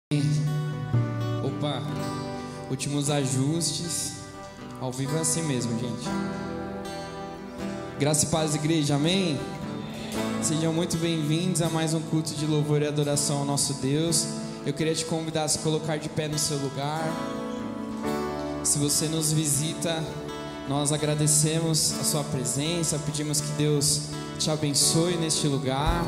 Opa, últimos ajustes. Ao vivo é assim mesmo, gente. Graça e paz, igreja, amém? Sejam muito bem-vindos a mais um culto de louvor e adoração ao nosso Deus. Eu queria te convidar a se colocar de pé no seu lugar. Se você nos visita, nós agradecemos a sua presença, pedimos que Deus te abençoe neste lugar.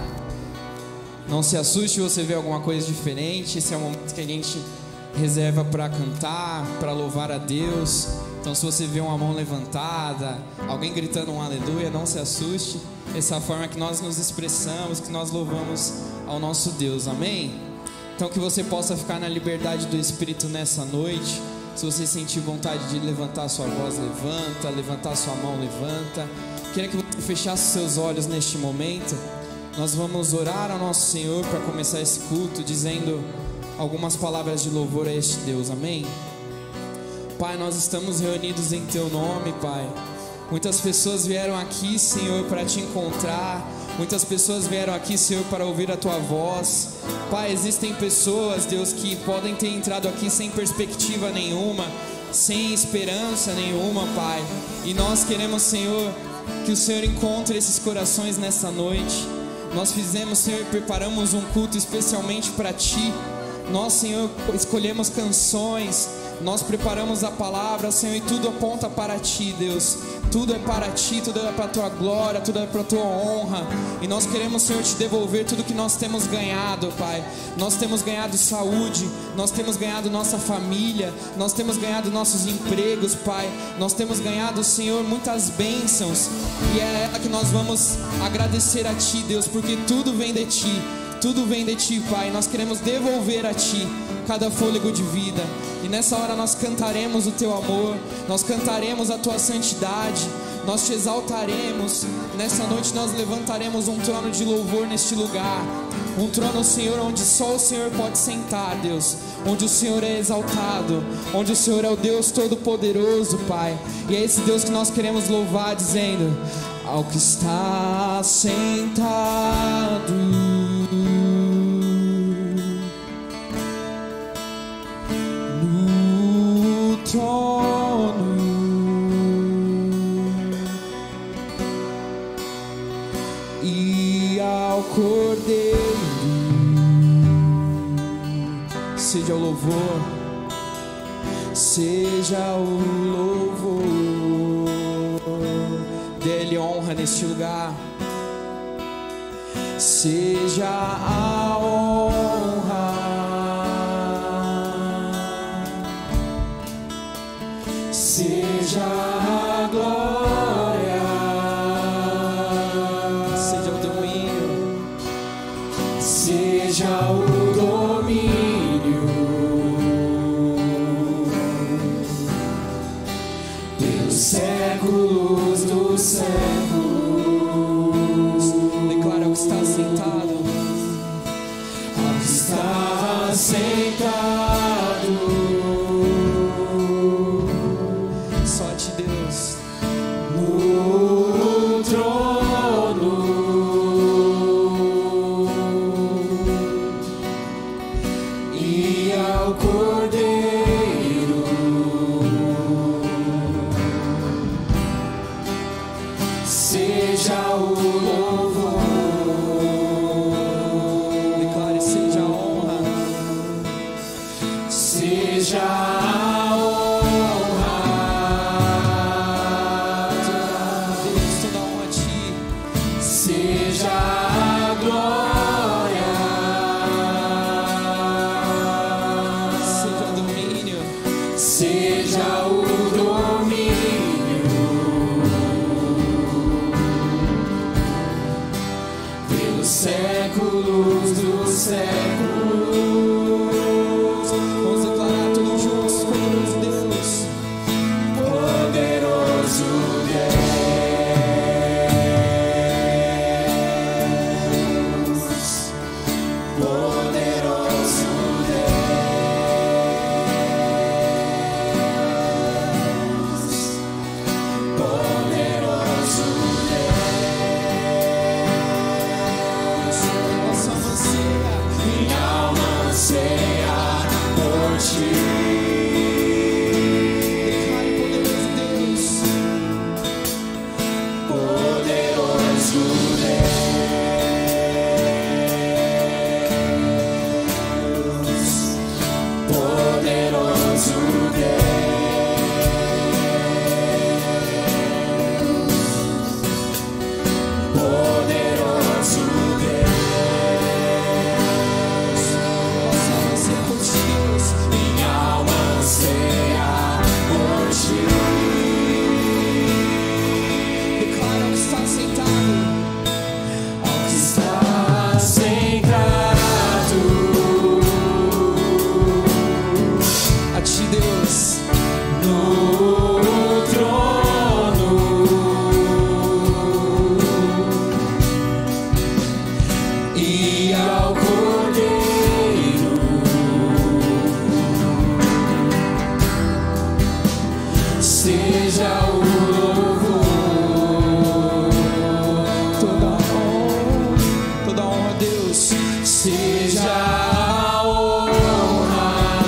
Não se assuste se você vê alguma coisa diferente. Esse é o momento que a gente reserva para cantar, para louvar a Deus. Então, se você vê uma mão levantada, alguém gritando um aleluia, não se assuste. Essa é a forma que nós nos expressamos, que nós louvamos ao nosso Deus, amém? Então, que você possa ficar na liberdade do Espírito nessa noite. Se você sentir vontade de levantar sua voz, levanta. Levantar sua mão, levanta. Queria que você fechasse seus olhos neste momento. Nós vamos orar ao nosso Senhor para começar esse culto, dizendo algumas palavras de louvor a este Deus, amém? Pai, nós estamos reunidos em Teu nome, Pai. Muitas pessoas vieram aqui, Senhor, para Te encontrar. Muitas pessoas vieram aqui, Senhor, para ouvir a Tua voz. Pai, existem pessoas, Deus, que podem ter entrado aqui sem perspectiva nenhuma, sem esperança nenhuma, Pai. E nós queremos, Senhor, que o Senhor encontre esses corações nessa noite. Nós fizemos, Senhor, preparamos um culto especialmente para Ti. Nós, Senhor, escolhemos canções, nós preparamos a palavra, Senhor, e tudo aponta para Ti, Deus. Tudo é para Ti, tudo é para a Tua glória, tudo é para a Tua honra. E nós queremos, Senhor, Te devolver tudo que nós temos ganhado, Pai. Nós temos ganhado saúde, nós temos ganhado nossa família, nós temos ganhado nossos empregos, Pai. Nós temos ganhado, Senhor, muitas bênçãos. E é ela que nós vamos agradecer a Ti, Deus, porque tudo vem de Ti. Tudo vem de Ti, Pai. Nós queremos devolver a Ti cada fôlego de vida. E nessa hora nós cantaremos o Teu amor, nós cantaremos a Tua santidade, nós Te exaltaremos. Nessa noite nós levantaremos um trono de louvor neste lugar. Um trono, Senhor, onde só o Senhor pode sentar, Deus. Onde o Senhor é exaltado, onde o Senhor é o Deus Todo-Poderoso, Pai. E é esse Deus que nós queremos louvar, dizendo: ao que está sentado no trono, e ao Cordeiro seja o louvor, seja o louvor. Dê-lhe honra neste lugar. Seja a honra, seja a glória, seja o domínio, seja o domínio pelos séculos dos séculos. Declara o que está sentado, ao que está sentado. Só a Ti, Deus, no trono, e ao Cordeiro seja o louvor, toda honra, Deus, seja a honra,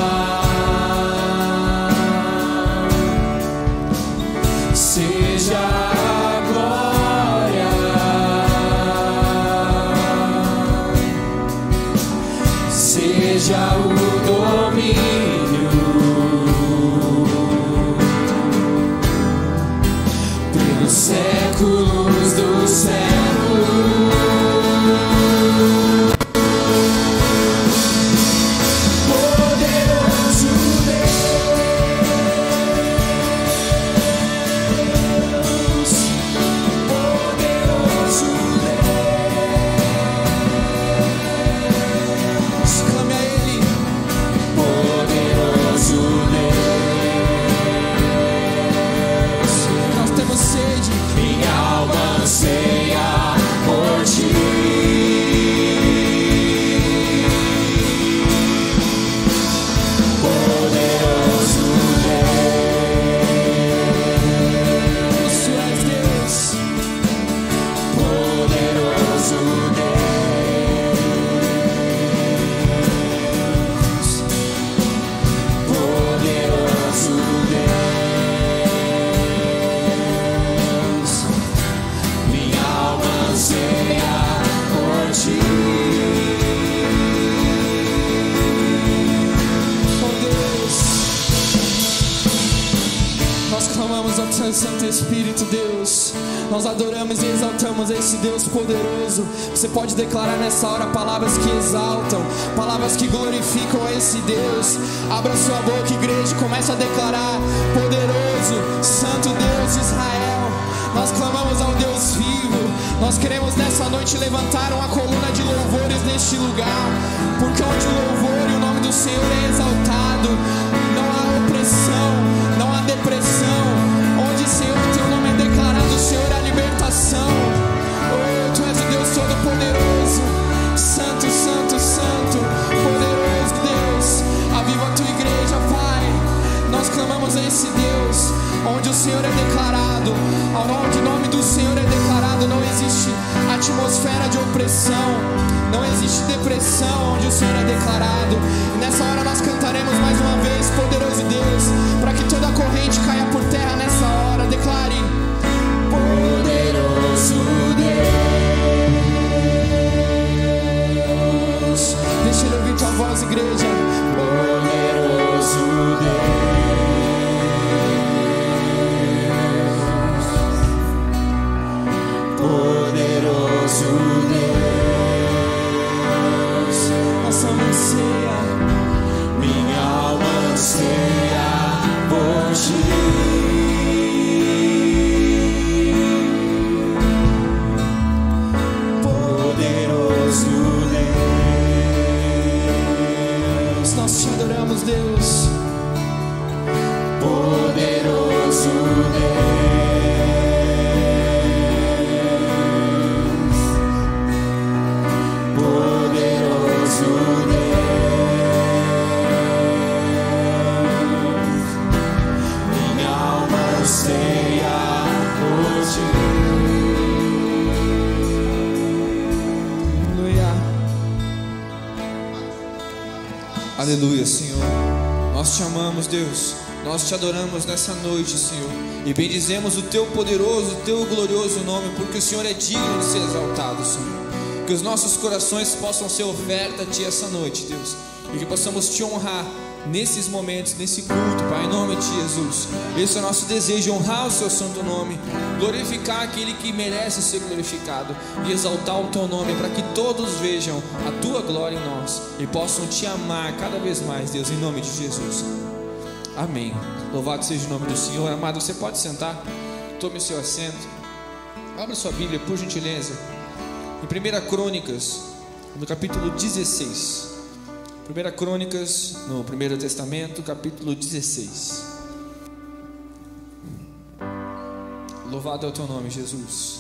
seja a glória, seja o domínio pelos séculos dos séculos. Santo Espírito, Deus, nós adoramos e exaltamos esse Deus poderoso. Você pode declarar nessa hora palavras que exaltam, palavras que glorificam esse Deus. Abra sua boca, igreja, e comece a declarar: poderoso, Santo Deus de Israel. Nós clamamos ao Deus vivo. Nós queremos nessa noite levantar uma coluna de louvores neste lugar, porque onde o louvor e o nome do Senhor é exaltado, não há opressão, não há depressão. Onde, Senhor, teu nome é declarado, Senhor, é a libertação. Oh, tu és o Deus Todo-Poderoso, Santo, Santo, Santo, poderoso Deus. Aviva a tua igreja, Pai. Nós clamamos a esse Deus, onde o Senhor é declarado, onde o nome do Senhor é declarado, não existe atmosfera de opressão, não existe depressão, onde o Senhor é declarado. E nessa hora nós cantaremos mais uma vez: poderoso Deus, para que toda corrente caia por terra nessa hora. Declare: poderoso Deus. Deixa ele ouvir tua voz, igreja. Poderoso Deus, poderoso Deus. Nossa alma anseia, minha alma anseia por ti. Poderoso Deus, nós te adoramos, Deus. Poderoso Deus, poderoso Deus, minha alma anseia por ti. Aleluia. Aleluia, Senhor. Nós te amamos, Deus. Nós te adoramos nessa noite, Senhor, e bendizemos o teu poderoso, o teu glorioso nome, porque o Senhor é digno de ser exaltado, Senhor. Que os nossos corações possam ser oferta a ti essa noite, Deus, e que possamos te honrar nesses momentos, nesse culto, Pai, em nome de Jesus. Esse é o nosso desejo: honrar o seu santo nome, glorificar aquele que merece ser glorificado e exaltar o teu nome, para que todos vejam a tua glória em nós e possam te amar cada vez mais, Deus, em nome de Jesus. Amém. Louvado seja o nome do Senhor. Amado, você pode sentar, tome o seu assento, abra sua Bíblia, por gentileza, em 1 Crônicas, no capítulo 16. 1 Crônicas, no Primeiro Testamento, capítulo 16. Louvado é o teu nome, Jesus.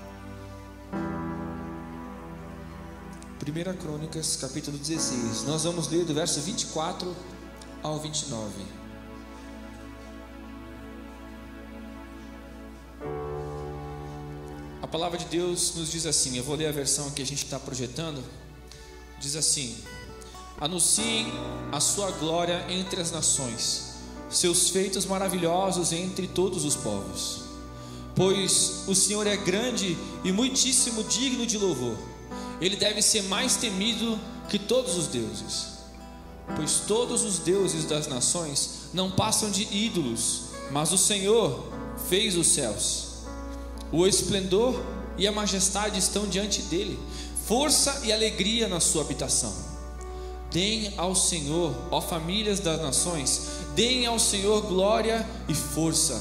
1 Crônicas, capítulo 16. Nós vamos ler do verso 24 ao 29. A palavra de Deus nos diz assim, eu vou ler a versão que a gente está projetando. Diz assim: anunciem a sua glória entre as nações, seus feitos maravilhosos entre todos os povos. Pois o Senhor é grande e muitíssimo digno de louvor. Ele deve ser mais temido que todos os deuses. Pois todos os deuses das nações não passam de ídolos, mas o Senhor fez os céus. O esplendor e a majestade estão diante dele, força e alegria na sua habitação. Deem ao Senhor, ó famílias das nações, deem ao Senhor glória e força.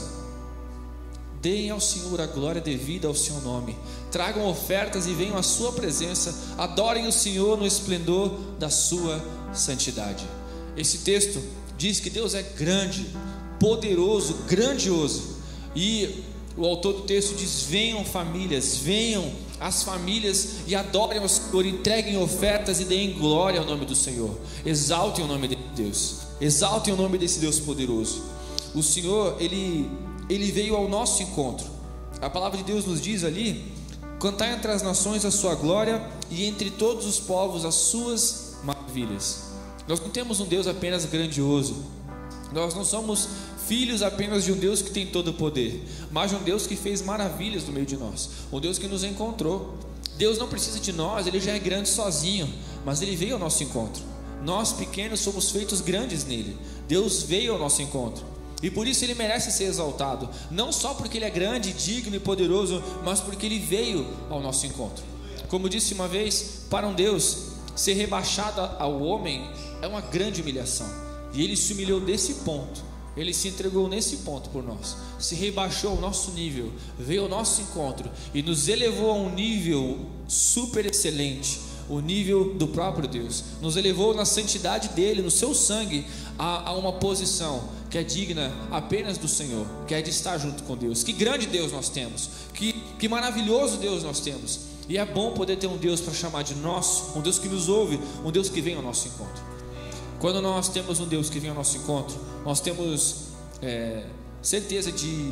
Deem ao Senhor a glória devida ao seu nome. Tragam ofertas e venham à sua presença. Adorem o Senhor no esplendor da sua santidade. Esse texto diz que Deus é grande, poderoso, grandioso. E o autor do texto diz: venham famílias, venham as famílias e adorem ao Senhor, entreguem ofertas e deem glória ao nome do Senhor. Exaltem o nome de Deus, exaltem o nome desse Deus poderoso. O Senhor, Ele veio ao nosso encontro. A palavra de Deus nos diz ali: cantai entre as nações a sua glória e entre todos os povos as suas maravilhas. Nós não temos um Deus apenas grandioso, nós não somos filhos apenas de um Deus que tem todo o poder, mas de um Deus que fez maravilhas no meio de nós, um Deus que nos encontrou. Deus não precisa de nós, Ele já é grande sozinho, mas Ele veio ao nosso encontro. Nós pequenos somos feitos grandes nele. Deus veio ao nosso encontro, e por isso Ele merece ser exaltado, não só porque Ele é grande, digno e poderoso, mas porque Ele veio ao nosso encontro. Como disse uma vez, para um Deus, ser rebaixado ao homem é uma grande humilhação, e Ele se humilhou desse ponto. Ele se entregou nesse ponto por nós, se rebaixou ao nosso nível, veio ao nosso encontro e nos elevou a um nível super excelente, o nível do próprio Deus. Nos elevou na santidade dele, no seu sangue, a uma posição que é digna apenas do Senhor, que é de estar junto com Deus. Que grande Deus nós temos, que maravilhoso Deus nós temos. E é bom poder ter um Deus para chamar de nosso, um Deus que nos ouve, um Deus que vem ao nosso encontro. Quando nós temos um Deus que vem ao nosso encontro, nós temos certeza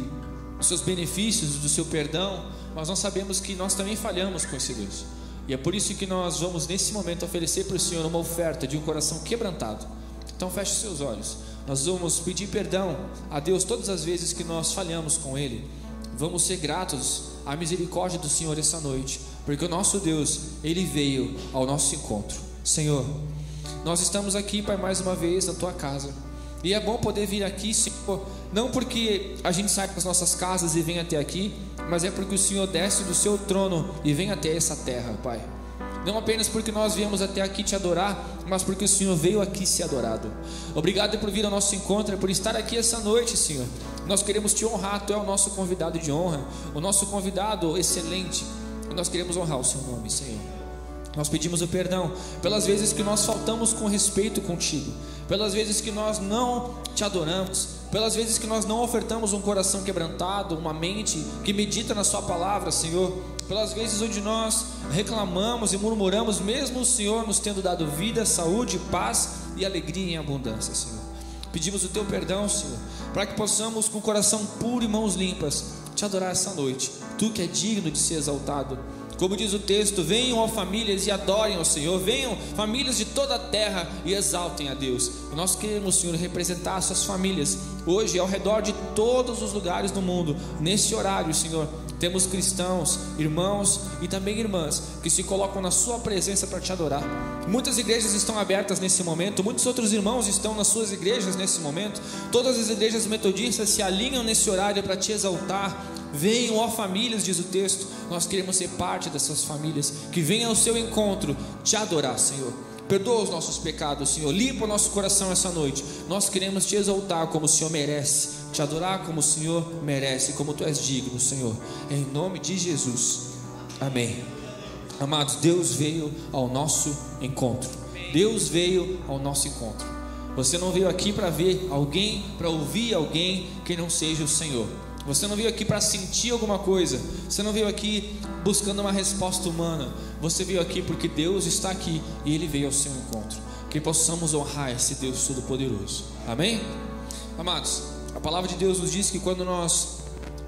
dos seus benefícios, do seu perdão, mas nós sabemos que nós também falhamos com esse Deus. E é por isso que nós vamos nesse momento oferecer para o Senhor uma oferta de um coração quebrantado. Então feche os seus olhos. Nós vamos pedir perdão a Deus todas as vezes que nós falhamos com Ele. Vamos ser gratos à misericórdia do Senhor essa noite, porque o nosso Deus, Ele veio ao nosso encontro. Senhor, nós estamos aqui, Pai, mais uma vez na Tua casa, e é bom poder vir aqui, Senhor, não porque a gente sai das nossas casas e vem até aqui, mas é porque o Senhor desce do Seu trono e vem até essa terra, Pai. Não apenas porque nós viemos até aqui Te adorar, mas porque o Senhor veio aqui ser adorado. Obrigado por vir ao nosso encontro, por estar aqui essa noite, Senhor. Nós queremos Te honrar, Tu é o nosso convidado de honra, o nosso convidado excelente, e nós queremos honrar o Seu nome, Senhor. Nós pedimos o perdão pelas vezes que nós faltamos com respeito contigo, pelas vezes que nós não Te adoramos, pelas vezes que nós não ofertamos um coração quebrantado, uma mente que medita na Sua palavra, Senhor, pelas vezes onde nós reclamamos e murmuramos, mesmo o Senhor nos tendo dado vida, saúde, paz e alegria em abundância, Senhor. Pedimos o Teu perdão, Senhor, para que possamos com o coração puro e mãos limpas Te adorar essa noite, Tu que é digno de ser exaltado. Como diz o texto: venham ó famílias e adorem ao Senhor, venham famílias de toda a terra e exaltem a Deus. E nós queremos, Senhor, representar essas famílias hoje ao redor de todos os lugares do mundo. Nesse horário, Senhor, temos cristãos, irmãos e também irmãs que se colocam na Sua presença para Te adorar. Muitas igrejas estão abertas nesse momento, muitos outros irmãos estão nas suas igrejas nesse momento. Todas as igrejas metodistas se alinham nesse horário para Te exaltar. Venham ó famílias, diz o texto. Nós queremos ser parte dessas famílias que venham ao Seu encontro Te adorar, Senhor. Perdoa os nossos pecados, Senhor, limpa o nosso coração essa noite. Nós queremos Te exaltar como o Senhor merece, Te adorar como o Senhor merece, como Tu és digno, Senhor, em nome de Jesus, amém. Amados, Deus veio ao nosso encontro. Deus veio ao nosso encontro. Você não veio aqui para ver alguém, para ouvir alguém que não seja o Senhor. Você não veio aqui para sentir alguma coisa. Você não veio aqui buscando uma resposta humana. Você veio aqui porque Deus está aqui e Ele veio ao seu encontro. Que possamos honrar esse Deus Todo-Poderoso. Amém? Amados, a palavra de Deus nos diz que quando nós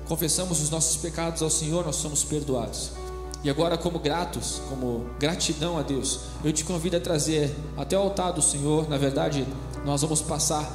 confessamos os nossos pecados ao Senhor, nós somos perdoados. E agora, como gratos, como gratidão a Deus, eu te convido a trazer até o altar do Senhor. Na verdade, nós vamos passar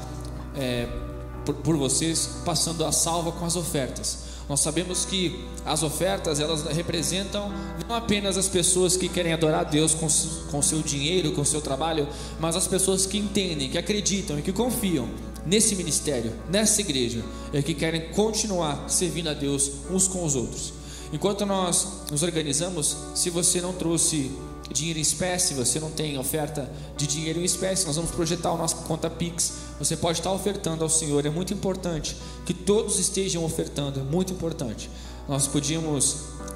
por vocês, passando a salva com as ofertas. Nós sabemos que as ofertas, elas representam não apenas as pessoas que querem adorar a Deus com seu dinheiro, com seu trabalho, mas as pessoas que entendem, que acreditam e que confiam nesse ministério, nessa igreja, e que querem continuar servindo a Deus uns com os outros. Enquanto nós nos organizamos, se você não trouxe dinheiro em espécie, você não tem oferta de dinheiro em espécie, nós vamos projetar a nossa conta Pix. Você pode estar ofertando ao Senhor. É muito importante que todos estejam ofertando, é muito importante. Nós podíamos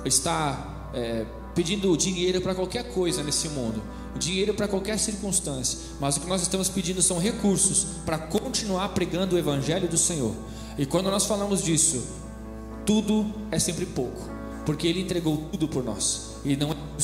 estar pedindo dinheiro para qualquer coisa nesse mundo, dinheiro para qualquer circunstância, mas o que nós estamos pedindo são recursos para continuar pregando o Evangelho do Senhor. E quando nós falamos disso, tudo é sempre pouco, porque Ele entregou tudo por nós, e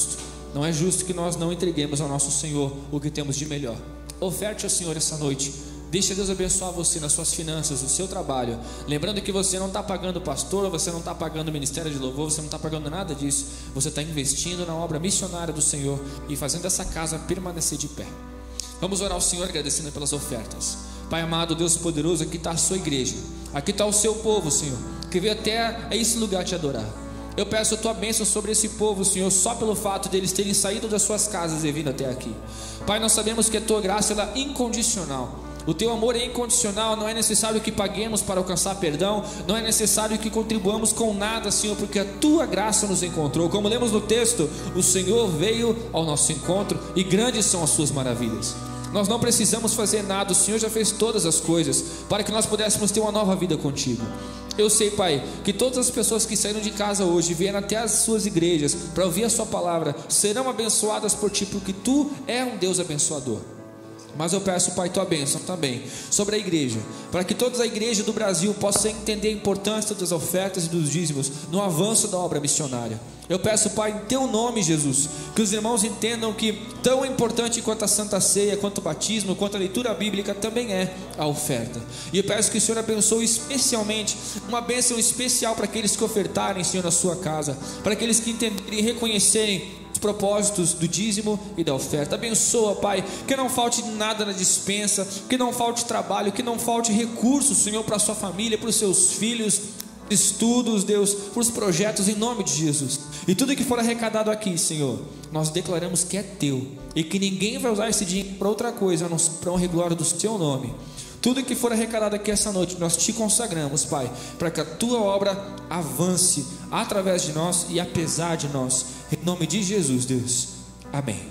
não é justo que nós não entreguemos ao nosso Senhor o que temos de melhor. Oferte ao Senhor essa noite. Deixa Deus abençoar você nas suas finanças, no seu trabalho. Lembrando que você não está pagando pastor, você não está pagando o ministério de louvor, você não está pagando nada disso. Você está investindo na obra missionária do Senhor e fazendo essa casa permanecer de pé. Vamos orar ao Senhor agradecendo pelas ofertas. Pai amado, Deus poderoso, aqui está a sua igreja, aqui está o seu povo, Senhor, que veio até esse lugar te adorar. Eu peço a tua bênção sobre esse povo, Senhor, só pelo fato deles terem saído das suas casas e vindo até aqui. Pai, nós sabemos que a tua graça ela é incondicional. O teu amor é incondicional. Não é necessário que paguemos para alcançar perdão, não é necessário que contribuamos com nada, Senhor, porque a tua graça nos encontrou. Como lemos no texto, o Senhor veio ao nosso encontro e grandes são as suas maravilhas. Nós não precisamos fazer nada, o Senhor já fez todas as coisas para que nós pudéssemos ter uma nova vida contigo. Eu sei, Pai, que todas as pessoas que saíram de casa hoje, vieram até as suas igrejas para ouvir a sua palavra, serão abençoadas por ti, porque tu é um Deus abençoador. Mas eu peço, Pai, tua bênção também sobre a igreja, para que toda a igreja do Brasil possa entender a importância das ofertas e dos dízimos no avanço da obra missionária. Eu peço, Pai, em teu nome, Jesus, que os irmãos entendam que tão importante quanto a Santa Ceia, quanto o batismo, quanto a leitura bíblica também é a oferta. E eu peço que o Senhor abençoe especialmente, uma bênção especial para aqueles que ofertarem, Senhor, na sua casa, para aqueles que entenderem e reconhecerem os propósitos do dízimo e da oferta. Abençoa, Pai, que não falte nada na despensa, que não falte trabalho, que não falte recursos, Senhor, para a sua família, para os seus filhos, estudos, Deus, para os projetos, em nome de Jesus. E tudo que for arrecadado aqui, Senhor, nós declaramos que é teu e que ninguém vai usar esse dinheiro para outra coisa, para honra e glória do teu nome. Tudo que for arrecadado aqui essa noite, nós te consagramos, Pai, para que a tua obra avance através de nós e apesar de nós, em nome de Jesus, Deus, amém.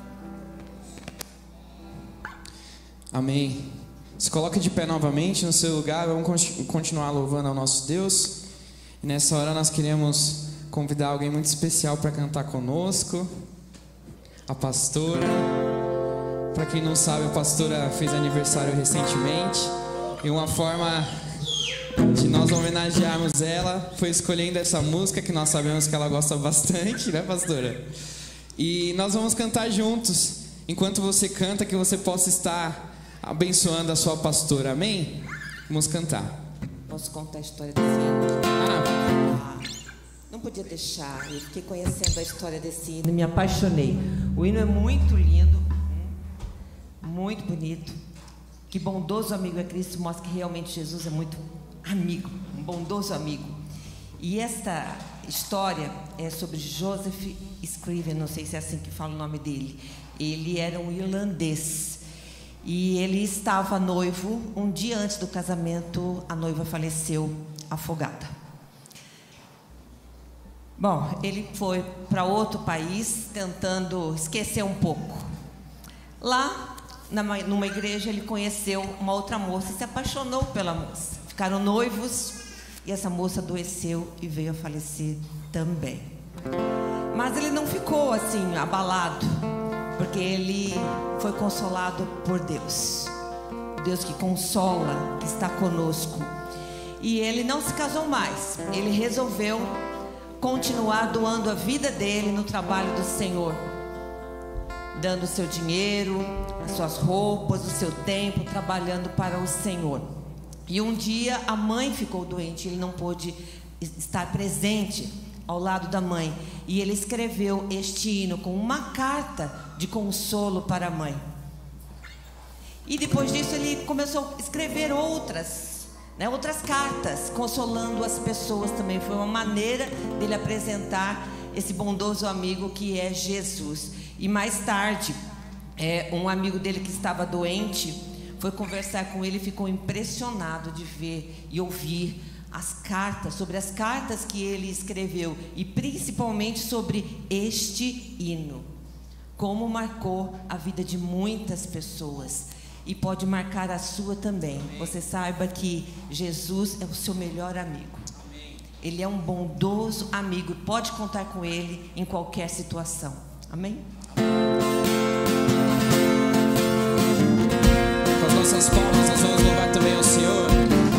Amém. Se coloque de pé novamente no seu lugar. Vamos continuar louvando ao nosso Deus. E nessa hora nós queremos convidar alguém muito especial para cantar conosco, a pastora. Para quem não sabe, a pastora fez aniversário recentemente, e uma forma de nós homenagearmos ela foi escolhendo essa música que nós sabemos que ela gosta bastante, né, pastora? E nós vamos cantar juntos. Enquanto você canta, que você possa estar abençoando a sua pastora, amém? Vamos cantar. Posso contar a história desse hino? Não podia deixar. Eu fiquei conhecendo a história desse hino e me apaixonei. O hino é muito lindo, muito bonito. Que bondoso amigo é Cristo, mostra que realmente Jesus é muito amigo, um bondoso amigo. E esta história é sobre Joseph Scriven, não sei se é assim que fala o nome dele. Ele era um irlandês e ele estava noivo. Um dia antes do casamento, a noiva faleceu afogada. Bom, ele foi para outro país tentando esquecer um pouco. Lá, numa igreja, ele conheceu uma outra moça, se apaixonou pela moça. Ficaram noivos e essa moça adoeceu e veio a falecer também. Mas ele não ficou assim, abalado, porque ele foi consolado por Deus. Deus que consola, que está conosco. E ele não se casou mais. Ele resolveu continuar doando a vida dele no trabalho do Senhor, dando o seu dinheiro, as suas roupas, o seu tempo, trabalhando para o Senhor. E um dia a mãe ficou doente, ele não pôde estar presente ao lado da mãe. E ele escreveu este hino com uma carta de consolo para a mãe. E depois disso ele começou a escrever outras cartas, consolando as pessoas também. Foi uma maneira dele apresentar esse bondoso amigo que é Jesus. E mais tarde, um amigo dele que estava doente foi conversar com ele e ficou impressionado de ver e ouvir sobre as cartas que ele escreveu, e principalmente sobre este hino, como marcou a vida de muitas pessoas e pode marcar a sua também. Você saiba que Jesus é o seu melhor amigo. Ele é um bondoso amigo, pode contar com ele em qualquer situação. Amém? Com as nossas palmas nós vamos louvar também ao Senhor.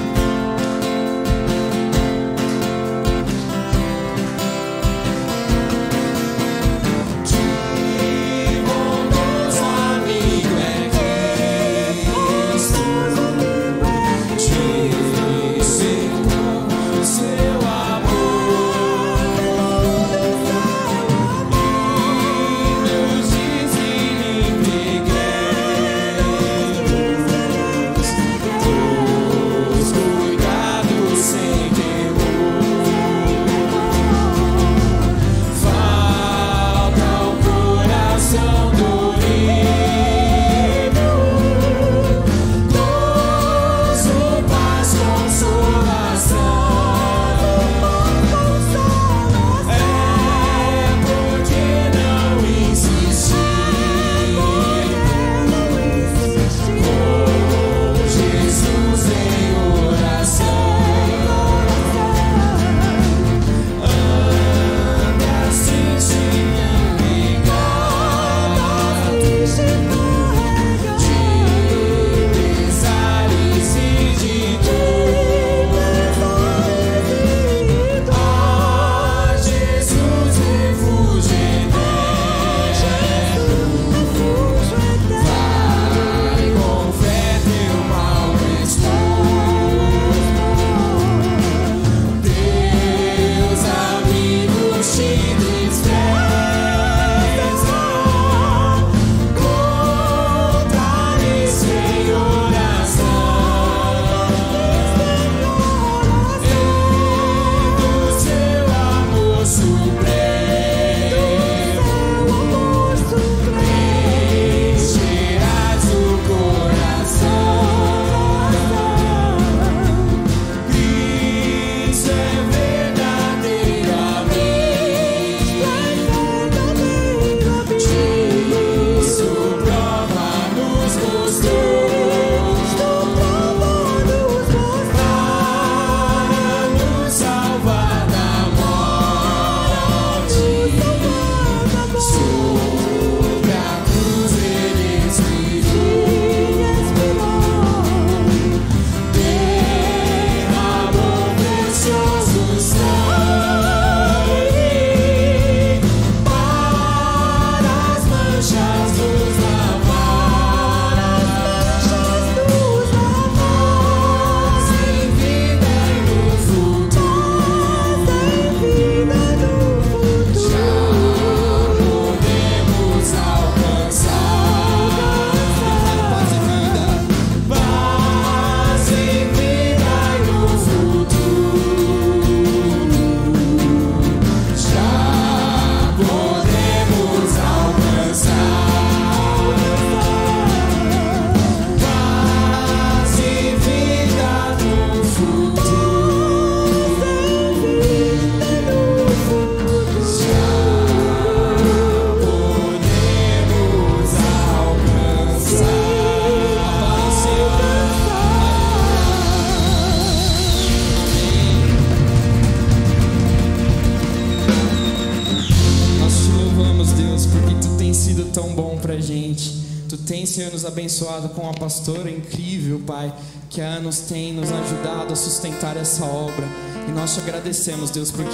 Senhor, nos abençoado com uma pastora incrível, Pai, que há anos tem nos ajudado a sustentar essa obra. E nós te agradecemos, Deus, porque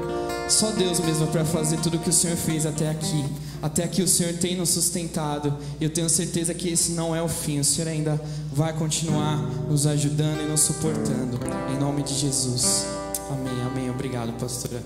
só Deus mesmo para fazer tudo o que o Senhor fez até aqui. Até aqui o Senhor tem nos sustentado. E eu tenho certeza que esse não é o fim. O Senhor ainda vai continuar nos ajudando e nos suportando. Em nome de Jesus. Amém, amém. Obrigado, pastora.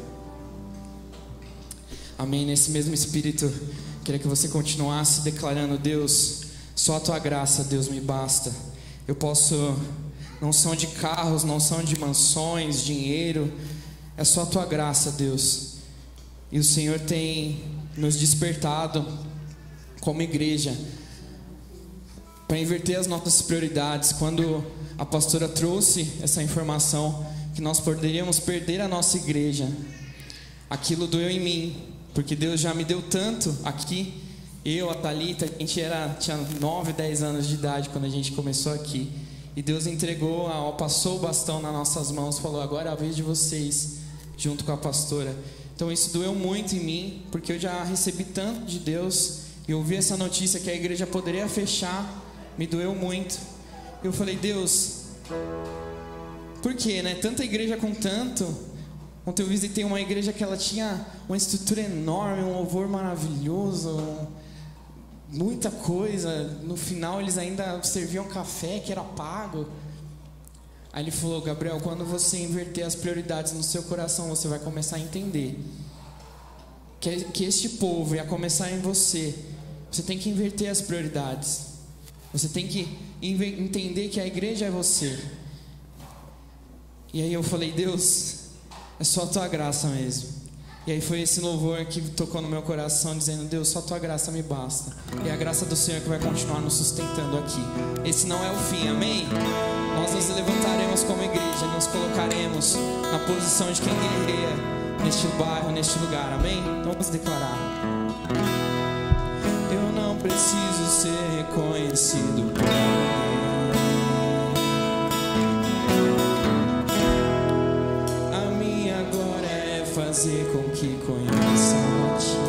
Amém. Nesse mesmo espírito, queria que você continuasse declarando: Deus, só a tua graça, Deus, me basta. Eu posso, não são de carros, não são de mansões, dinheiro, é só a tua graça, Deus. E o Senhor tem nos despertado como igreja para inverter as nossas prioridades. Quando a pastora trouxe essa informação que nós poderíamos perder a nossa igreja, aquilo doeu em mim, porque Deus já me deu tanto aqui. Eu, a Thalita, a gente tinha 9, 10 anos de idade quando a gente começou aqui, e Deus entregou, passou o bastão nas nossas mãos, falou: agora é a vez de vocês, junto com a pastora. Então isso doeu muito em mim, porque eu já recebi tanto de Deus, e ouvi essa notícia que a igreja poderia fechar, me doeu muito. Eu falei: Deus, por quê, né? Tanta igreja com tanto. Ontem eu visitei uma igreja que ela tinha uma estrutura enorme, um louvor maravilhoso, muita coisa. No final eles ainda serviam café que era pago. Aí ele falou: Gabriel, quando você inverter as prioridades no seu coração, você vai começar a entender que este povo ia começar em você. Você tem que inverter as prioridades. Você tem que entender que a igreja é você. E aí eu falei: Deus, é só a tua graça mesmo. E aí foi esse louvor que tocou no meu coração, dizendo: Deus, só a tua graça me basta. E a graça do Senhor que vai continuar nos sustentando aqui. Esse não é o fim, amém? Nós nos levantaremos como igreja, nos colocaremos na posição de quem guerreia neste bairro, neste lugar, amém? Então vamos declarar: eu não preciso ser reconhecido por ninguém. A minha agora é fazer com que conheçam a ti.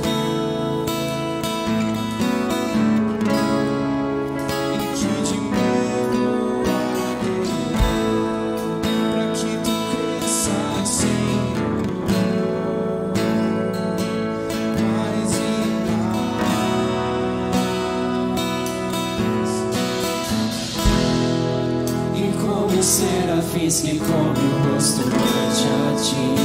Serafins que come o rosto ante a ti,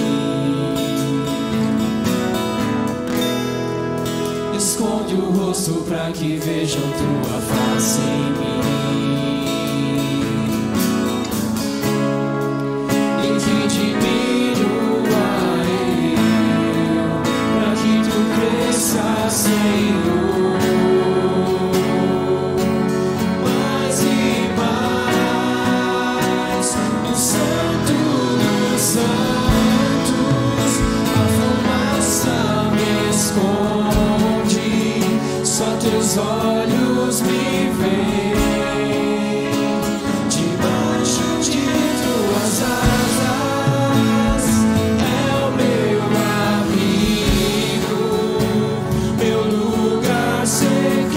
esconde o rosto para que vejam tua face em mim, e que diminua eu, para que tu cresças, Senhor. Teus olhos me veem, debaixo de tuas asas é o meu abrigo, meu lugar secreto.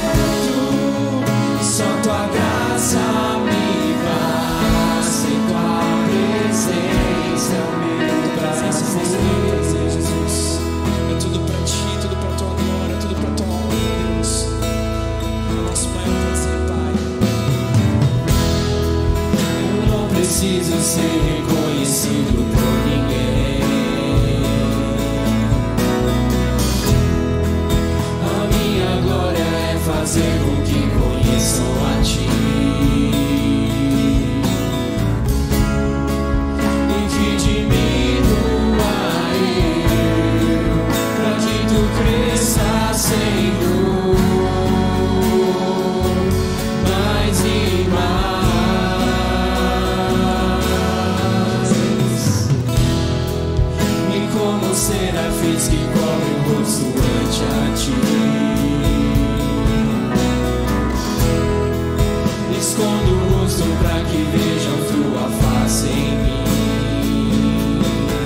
Só tua graça me basta, e tua presença é o meu prazer, Jesus. É tudo pra ti, tudo pra tua glória, tudo pra tua honra, Deus. Nosso Pai, é um prazer, Pai. Eu não preciso ser reconhecido por ninguém. A minha glória é fazer com que conheçam a ti, e que diminua eu, pra que tu cresças, Senhor, mais e mais. E como serafins que cobrem o rosto ante a ti, escondo o rosto pra que vejam tua face em mim,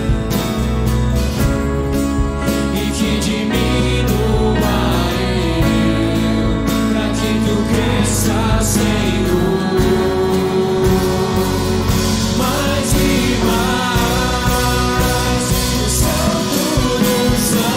e que diminua eu, pra que tu cresças, Senhor, mais e mais. O Santo dos Santos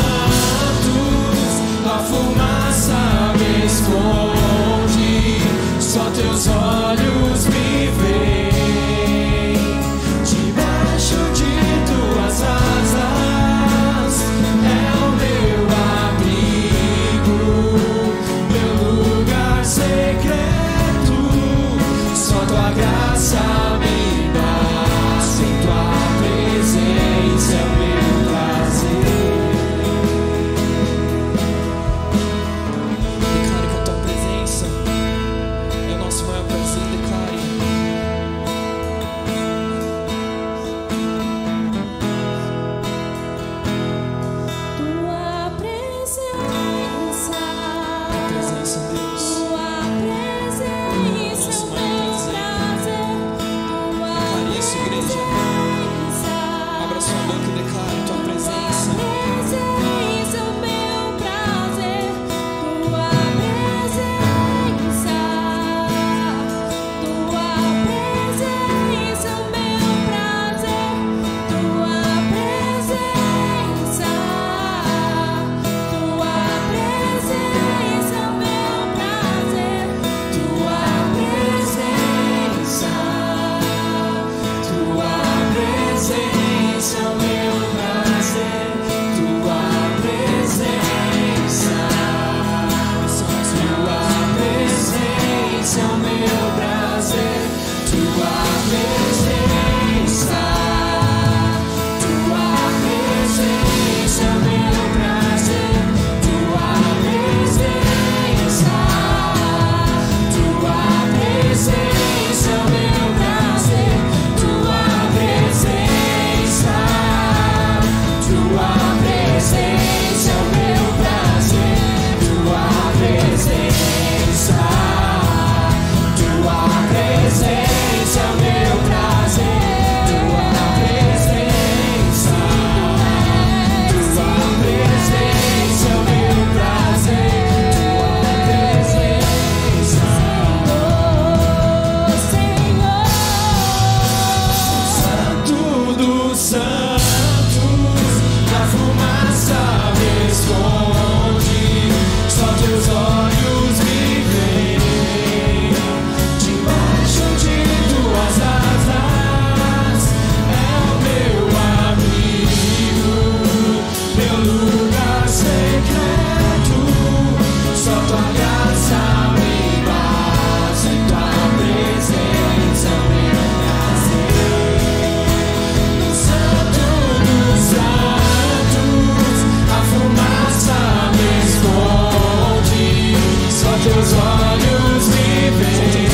a sua boca e declare tua presença. Presença, meu prazer, tua presença, tua presença, meu prazer, tua presença, tua presença, meu prazer, tua presença, Tua presença, meu prazer, tua presença, tua presença, meu prazer, tua presença, tua presença, meu prazer, tua presença, tua presença, meu prazer, tua presença, tua presença, meu prazer, tua presença, tua presença, meu prazer, tua presença, tua presença, meu prazer, tua presença. Santo dos santos, na fumaça me esconde, só teus olhos me veem, debaixo de tuas asas, é o meu abrigo, meu lugar secreto, só tua graça me basta, em tua presença, meu prazer. Santo dos santos, a fumaça me esconde, só teus olhos me veem,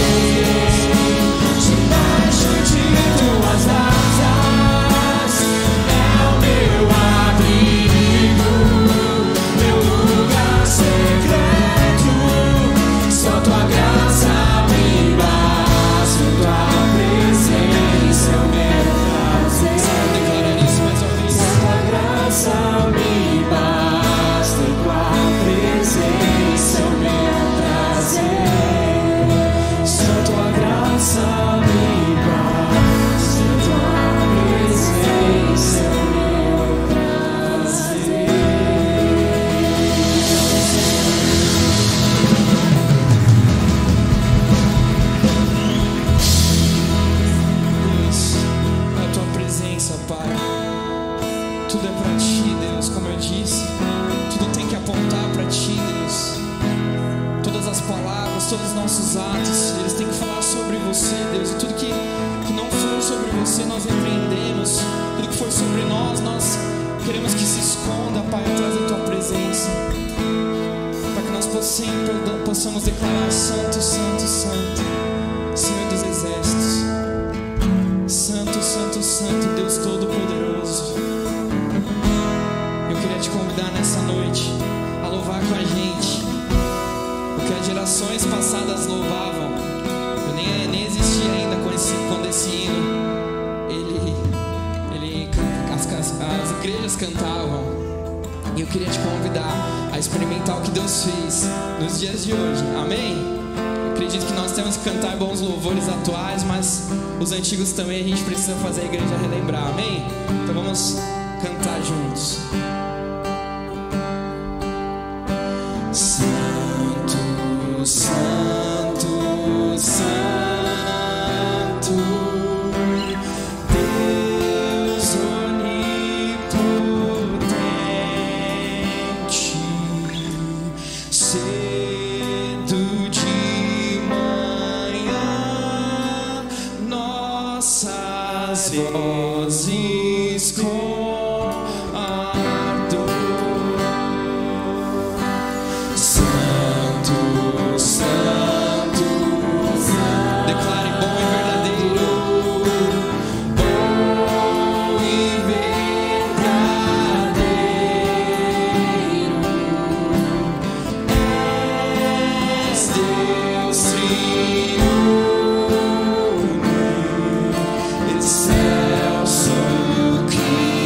debaixo de tuas asas, é o meu abrigo, meu lugar secreto, só tua graça me basta, em tua presença, é o meu prazer. Declara isso mais uma vez. Tua graça me basta, em tua presença, o meu prazer. Só tua graça me basta, em tua presença, o meu prazer. Deus, a tua presença, Pai. Tudo é pra ti, Deus, como eu disse. Tudo tem que apontar pra ti, Deus. Todas as palavras, todos os nossos atos, eles têm que falar sobre você, Deus. E tudo que não for sobre você, nós repreendemos. Tudo que for sobre nós, nós queremos que se esconda, Pai, atrás da tua presença. Para que nós possamos declarar: Santo, Santo, Santo, Senhor dos Exércitos. Santo, Santo, Santo, Deus Todo-Poderoso. Eu queria te convidar nessa noite a louvar com a gente o que as gerações passadas louvavam. Eu nem existia ainda quando esse hino as igrejas cantavam. E eu queria te convidar a experimentar o que Deus fez nos dias de hoje. Amém? Eu acredito que nós temos que cantar bons louvores atuais, mas os antigos também a gente precisa fazer a igreja relembrar. Amém? Então vamos cantar juntos. Santo, Santo, Santo, Deus onipotente, cedo de manhã, nossas vozes com ardor. Santo, Santo, Santo, Declare: bom e verdadeiro. bom e verdadeiro, és Deus triune, excelso Cristo.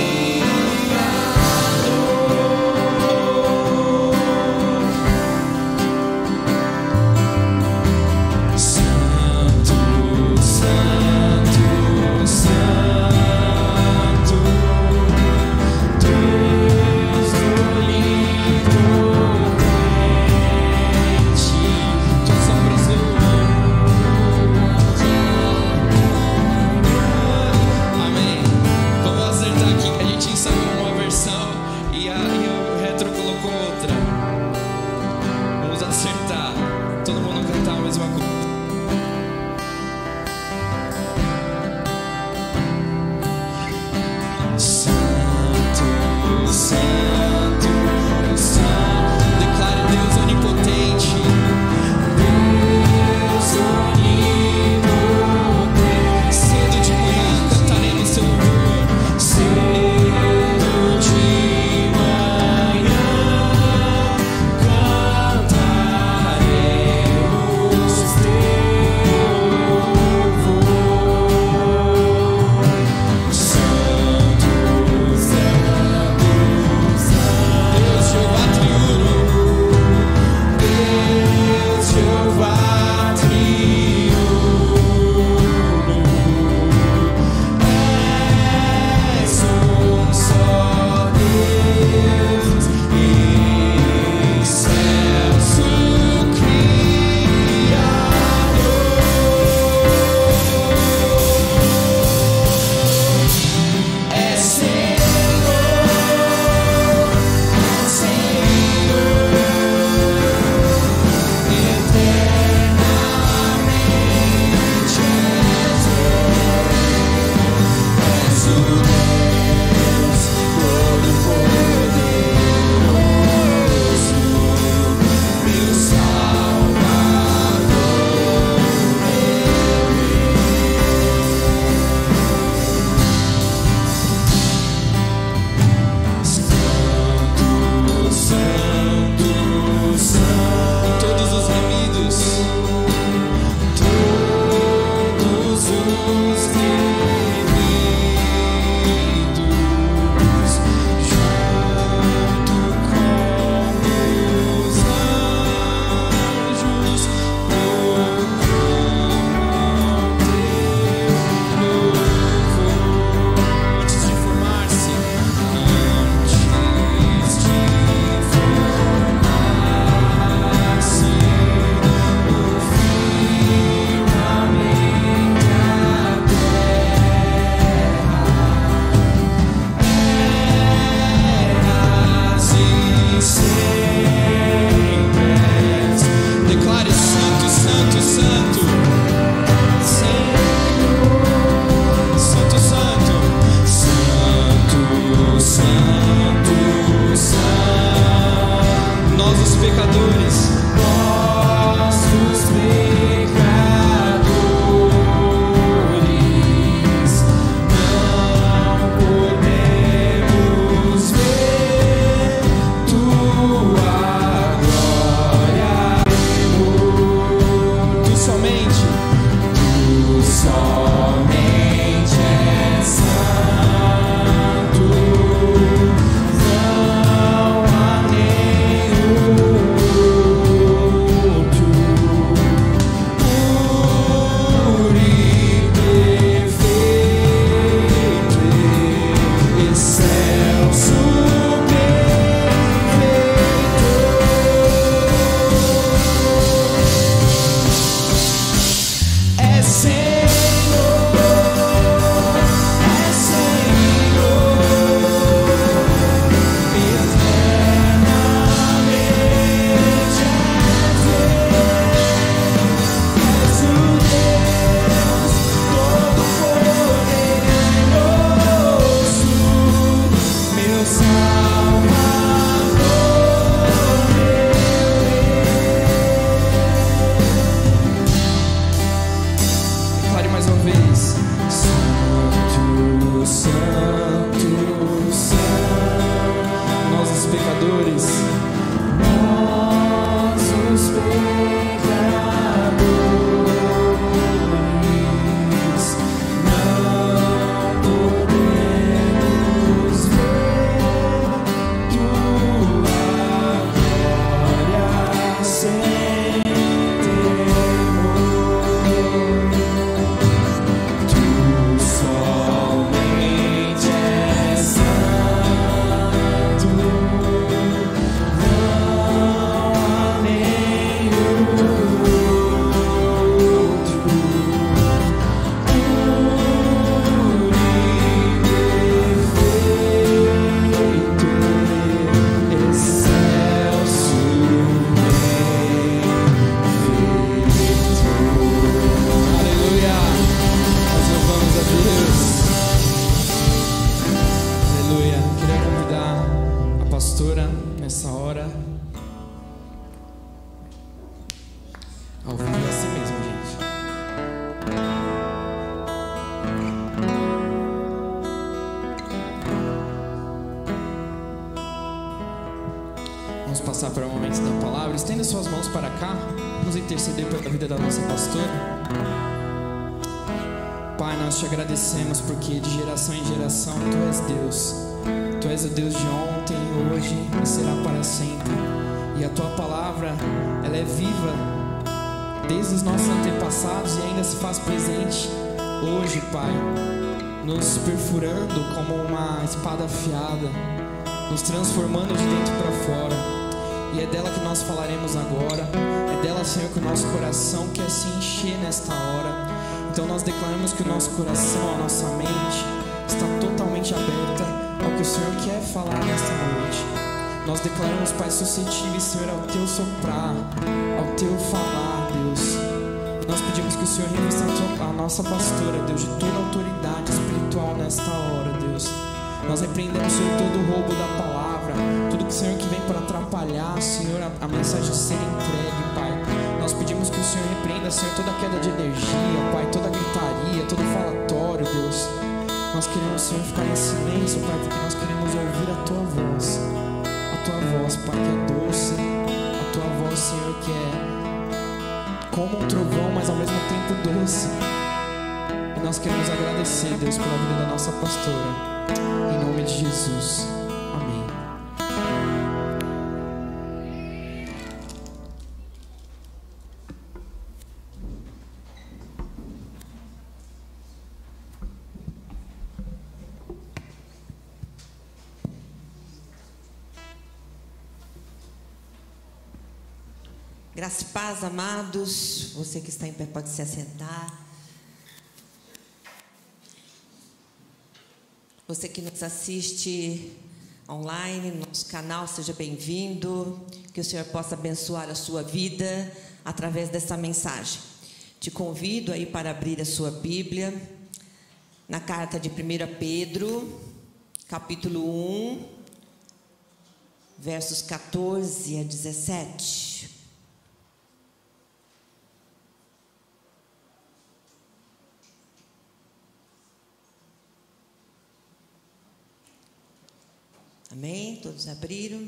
pastora nessa hora. Ao vivo é assim mesmo, gente. Vamos passar para o momento da palavra. Estenda suas mãos para cá. Vamos interceder pela vida da nossa pastora. Pai, nós te agradecemos porque de geração em geração Tu és Deus. Tu és o Deus de ontem, hoje e será para sempre. E a Tua palavra, ela é viva desde os nossos antepassados e ainda se faz presente hoje, Pai, nos perfurando como uma espada afiada, nos transformando de dentro para fora. E é dela que nós falaremos agora. É dela, Senhor, que o nosso coração quer se encher nesta hora. Então nós declaramos que o nosso coração, a nossa mente está totalmente aberta ao que o Senhor quer falar nesta noite. Nós declaramos, Pai, suscetíveis, Senhor, ao Teu soprar, ao Teu falar, Deus. Nós pedimos que o Senhor revista a nossa pastora, Deus, de toda autoridade espiritual nesta hora, Deus. Nós repreendemos, Senhor, todo o roubo da palavra, tudo que, Senhor, que vem para atrapalhar, Senhor, a mensagem ser entregue, Pai. Nós pedimos que o Senhor repreenda, Senhor, toda queda de energia, Pai, toda gritaria, todo falatório, Deus. Nós queremos, Senhor, ficar em silêncio, Pai, porque nós queremos ouvir a Tua voz. A Tua voz, Pai, que é doce. A Tua voz, Senhor, que é como um trovão, mas ao mesmo tempo doce. E nós queremos agradecer, Deus, pela vida da nossa pastora. Em nome de Jesus. Amém. Graça e paz, amados. Você que está em pé pode se assentar. Você que nos assiste online no nosso canal, seja bem-vindo. Que o Senhor possa abençoar a sua vida através dessa mensagem. Te convido aí para abrir a sua Bíblia na carta de 1 Pedro, capítulo 1, versos 14 a 17. Amém? Todos abriram?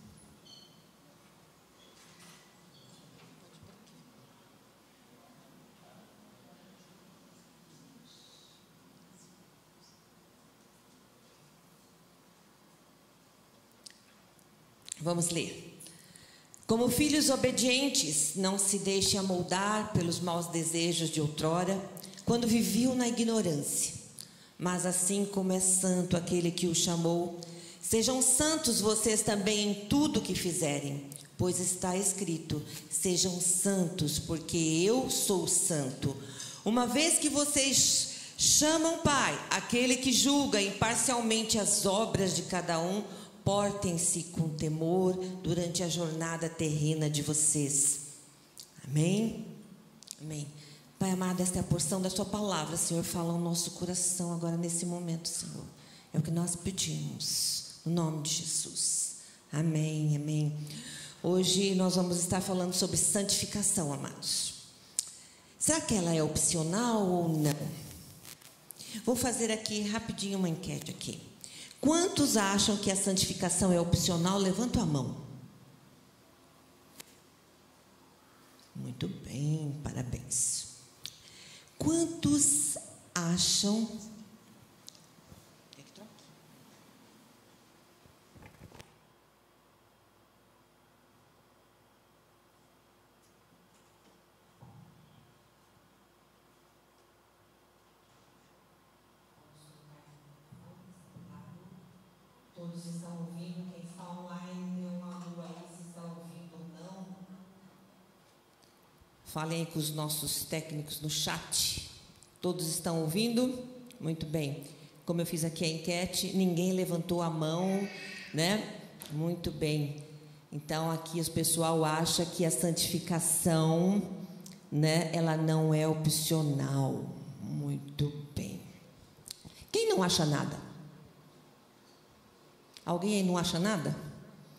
Vamos ler. Como filhos obedientes, não se deixe amoldar pelos maus desejos de outrora, quando viviam na ignorância. Mas assim como é santo aquele que o chamou, sejam santos vocês também em tudo que fizerem, pois está escrito: sejam santos, porque eu sou santo. Uma vez que vocês chamam Pai, aquele que julga imparcialmente as obras de cada um, portem-se com temor durante a jornada terrena de vocês. Amém? Amém. Pai amado, esta é a porção da Sua palavra, Senhor, fala ao nosso coração agora nesse momento, Senhor. É o que nós pedimos. No nome de Jesus. Amém, amém. Hoje nós vamos estar falando sobre santificação, amados. Será que ela é opcional ou não? Vou fazer aqui rapidinho uma enquete aqui. Quantos acham que a santificação é opcional? Levanta a mão. Muito bem, parabéns. Quantos acham... Todos estão ouvindo? Quem está online, eu mando aí se está ouvindo ou não. Falem aí com os nossos técnicos no chat. Todos estão ouvindo? Muito bem. Como eu fiz aqui a enquete, ninguém levantou a mão, né? Muito bem. Então, aqui o pessoal acha que a santificação, né, ela não é opcional. Muito bem. Quem não acha nada? Alguém aí não acha nada?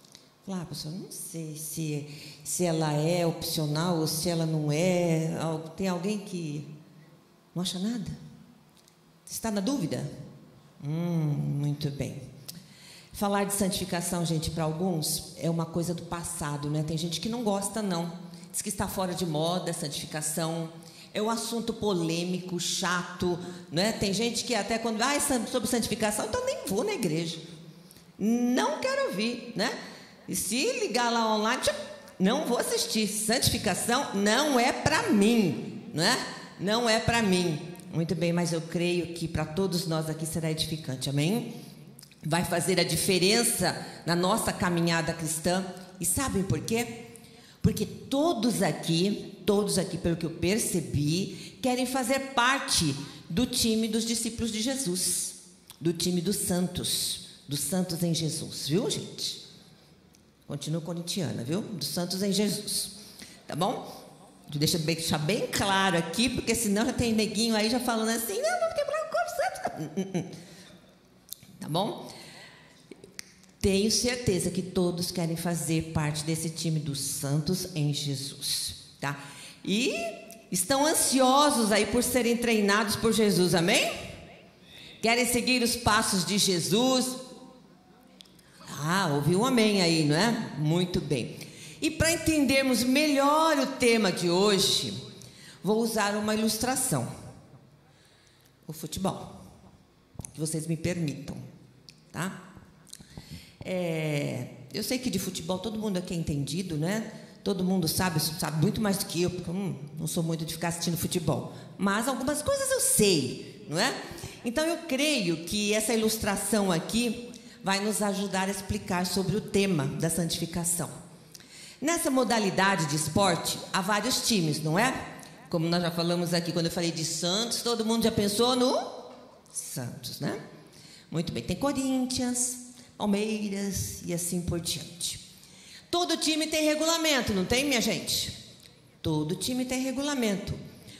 Falar, pastor, não sei se ela é opcional ou se ela não é. Tem alguém que não acha nada? Está na dúvida? Muito bem. Falar de santificação, gente, para alguns é uma coisa do passado, né? Tem gente que não gosta, não. Diz que está fora de moda, santificação. É um assunto polêmico, chato, né? Tem gente que até quando sobre santificação, então nem vou na igreja. Não quero ouvir, né? E se ligar lá online, não vou assistir. Santificação não é para mim, né? Não é para mim. Muito bem, mas eu creio que para todos nós aqui será edificante, amém? Vai fazer a diferença na nossa caminhada cristã. E sabem por quê? Porque todos aqui, pelo que eu percebi, querem fazer parte do time dos discípulos de Jesus, do time dos santos em Jesus, viu, gente? Continuo corintiana, viu? Dos santos em Jesus, tá bom? Deixa eu deixar bem claro aqui, porque senão já tem neguinho aí já falando assim, não, vamos quebrar o corpo santo. Tá bom? Tenho certeza que todos querem fazer parte desse time dos santos em Jesus, tá? E estão ansiosos aí por serem treinados por Jesus, amém? Querem seguir os passos de Jesus? Ouviu um amém aí, não é? Muito bem. E para entendermos melhor o tema de hoje, vou usar uma ilustração. O futebol. Que vocês me permitam, tá? Eu sei que de futebol todo mundo aqui é entendido, né? Todo mundo sabe muito mais do que eu, porque eu não sou muito de ficar assistindo futebol. Mas algumas coisas eu sei, não é? Então eu creio que essa ilustração aqui vai nos ajudar a explicar sobre o tema da santificação. Nessa modalidade de esporte, há vários times, não é? Como nós já falamos aqui, quando eu falei de Santos, todo mundo já pensou no Santos, né? Muito bem, tem Corinthians, Palmeiras e assim por diante. Todo time tem regulamento, não tem, minha gente? Todo time tem regulamento.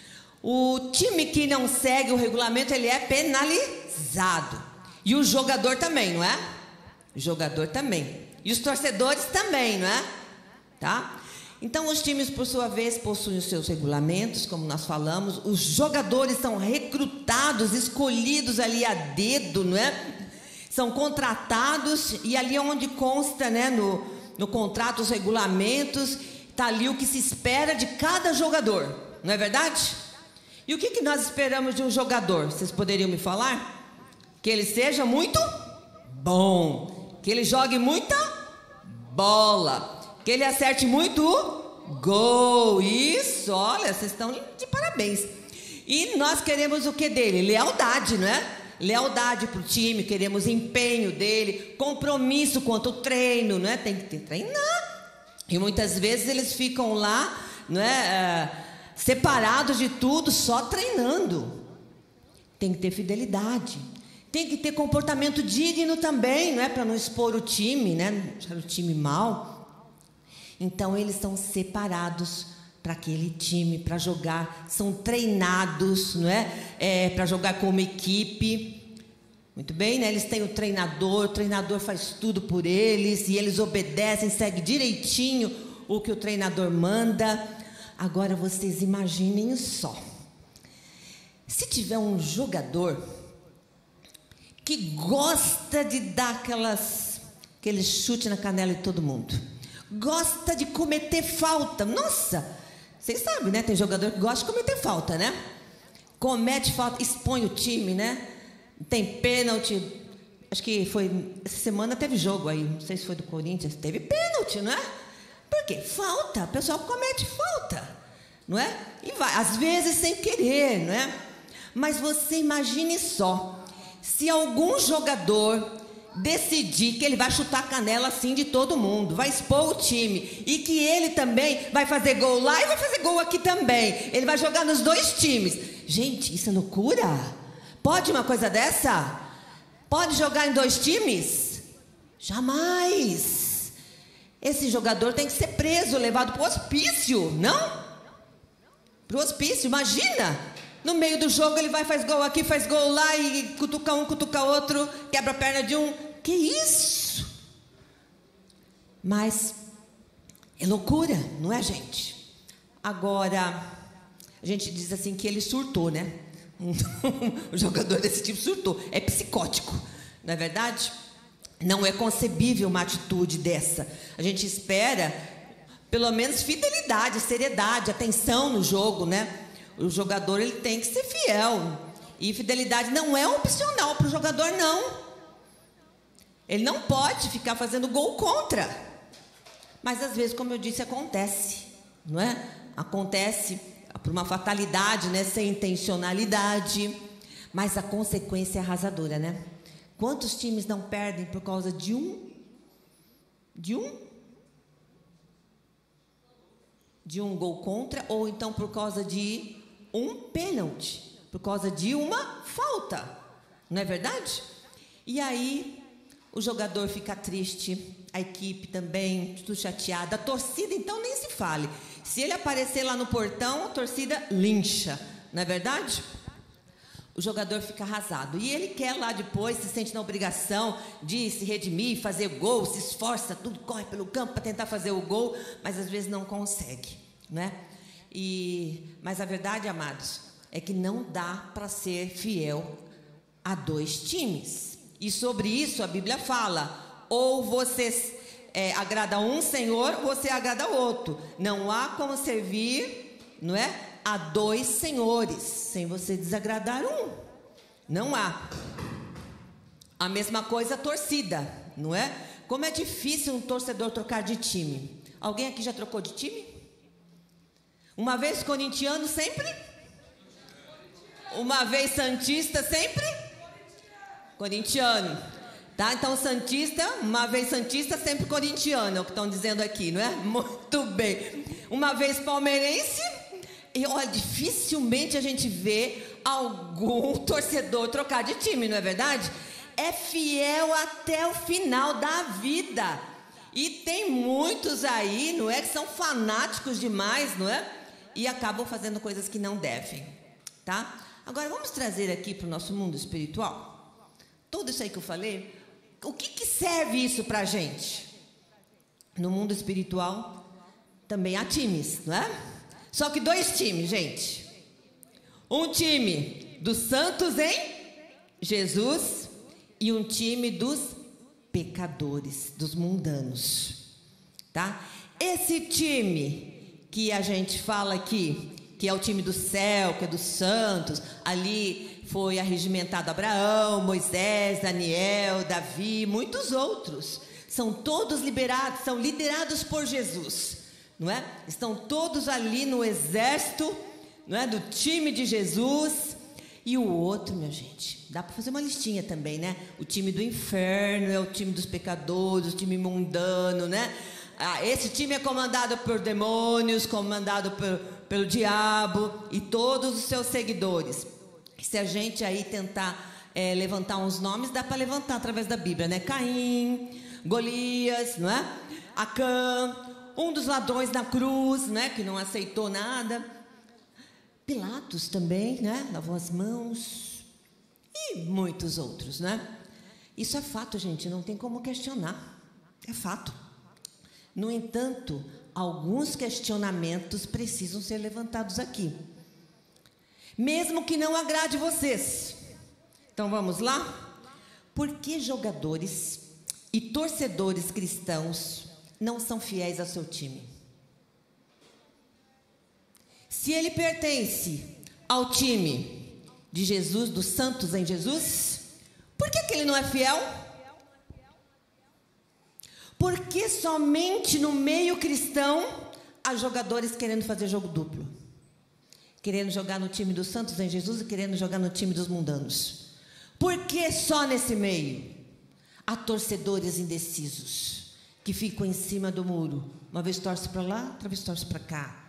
O time que não segue o regulamento, ele é penalizado. E o jogador também, não é? O jogador também. E os torcedores também, não é? Tá? Então, os times, por sua vez, possuem os seus regulamentos, como nós falamos. Os jogadores são recrutados, escolhidos ali a dedo, não é? São contratados e ali onde consta, né, no contrato, os regulamentos, está ali o que se espera de cada jogador, não é verdade? E o que nós esperamos de um jogador? Vocês poderiam me falar? Que ele seja muito bom, que ele jogue muita bola, que ele acerte muito gol. Isso, olha, vocês estão de parabéns. E nós queremos o que dele? Lealdade, não é? Lealdade para o time, queremos empenho dele, compromisso quanto ao treino, não é? Tem que treinar. E muitas vezes eles ficam lá, não é? Separados de tudo, só treinando. Tem que ter fidelidade. Tem que ter comportamento digno também, não é? Para não expor o time, né? Deixar o time mal. Então eles são separados para aquele time, para jogar, são treinados, não é? Para jogar como equipe. Muito bem, né? Eles têm o treinador faz tudo por eles, e eles obedecem, seguem direitinho o que o treinador manda. Agora vocês imaginem só. Se tiver um jogador que gosta de dar aquele chute na canela de todo mundo, gosta de cometer falta, nossa, vocês sabem, né? Tem jogador que gosta de cometer falta, né? Comete falta, expõe o time, né? Tem pênalti. Acho que essa semana teve jogo aí, não sei se foi do Corinthians, teve pênalti, não é? Por quê? Falta, o pessoal comete falta, não é? E vai, às vezes sem querer, não é? Mas você imagine só, se algum jogador decidir que ele vai chutar a canela assim de todo mundo, vai expor o time, e que ele também vai fazer gol lá e vai fazer gol aqui também, ele vai jogar nos dois times. Gente, isso é loucura? Pode uma coisa dessa? Pode jogar em dois times? Jamais. Esse jogador tem que ser preso, levado para o hospício, não? Para o hospício, imagina. No meio do jogo ele vai, faz gol aqui, faz gol lá, e cutuca um, cutuca outro, quebra a perna de um. Que isso? Mas é loucura, não é, gente? Agora, a gente diz assim que ele surtou, né? O jogador desse tipo surtou. É psicótico, não é verdade? Não é concebível uma atitude dessa. A gente espera, pelo menos, fidelidade, seriedade, atenção no jogo, né? O jogador ele tem que ser fiel. E fidelidade não é opcional para o jogador, não. Ele não pode ficar fazendo gol contra. Mas às vezes, como eu disse, acontece, não é? Acontece por uma fatalidade, né? Sem intencionalidade. Mas a consequência é arrasadora, né? Quantos times não perdem por causa de um gol contra, ou então por causa de um pênalti, por causa de uma falta, não é verdade? E aí o jogador fica triste, a equipe também, tudo chateada, a torcida então nem se fale. Se ele aparecer lá no portão, a torcida lincha, não é verdade? O jogador fica arrasado. E ele quer lá depois, se sente na obrigação de se redimir, fazer gol, se esforça, tudo, corre pelo campo para tentar fazer o gol, mas às vezes não consegue, né? Mas a verdade, amados, é que não dá para ser fiel a dois times. E sobre isso a Bíblia fala: ou você agrada um Senhor, ou você agrada outro. Não há como servir, não é? Há dois senhores, sem você desagradar um. Não há. A mesma coisa a torcida, não é? Como é difícil um torcedor trocar de time. Alguém aqui já trocou de time? Uma vez corintiano sempre? Uma vez santista sempre? Corintiano. Tá? Então santista, uma vez santista, sempre corintiano, é o que estão dizendo aqui, não é? Muito bem. Uma vez palmeirense. E olha, dificilmente a gente vê algum torcedor trocar de time, não é verdade? É fiel até o final da vida. E tem muitos aí, não é? Que são fanáticos demais, não é? E acabam fazendo coisas que não devem, tá? Agora vamos trazer aqui para o nosso mundo espiritual. Tudo isso aí que eu falei, o que serve isso para a gente? No mundo espiritual também há times, não é? Só que dois times, gente. Um time dos santos em Jesus e um time dos pecadores, dos mundanos, tá? Esse time que a gente fala aqui, que é o time do céu, que é dos santos, ali foi arregimentado Abraão, Moisés, Daniel, Davi, muitos outros. São todos liberados, são liderados por Jesus. Não é? Estão todos ali no exército, não é? Do time de Jesus. E o outro, minha gente, dá para fazer uma listinha também, né? O time do inferno é o time dos pecadores, o time mundano, né? Esse time é comandado por demônios, comandado pelo diabo e todos os seus seguidores. Se a gente aí tentar levantar uns nomes, dá para levantar através da Bíblia, né? Caim, Golias, não é? Acã, um dos ladrões na cruz, né, que não aceitou nada. Pilatos também, né, lavou as mãos. E muitos outros, né? Isso é fato, gente, não tem como questionar. É fato. No entanto, alguns questionamentos precisam ser levantados aqui. Mesmo que não agrade vocês. Então vamos lá? Por que jogadores e torcedores cristãos não são fiéis ao seu time? Se ele pertence ao time de Jesus, dos santos em Jesus, por que ele não é fiel? Porque somente no meio cristão há jogadores querendo fazer jogo duplo, querendo jogar no time dos santos em Jesus e querendo jogar no time dos mundanos. Por que só nesse meio há torcedores indecisos que ficam em cima do muro? Uma vez torce para lá, outra vez torce para cá.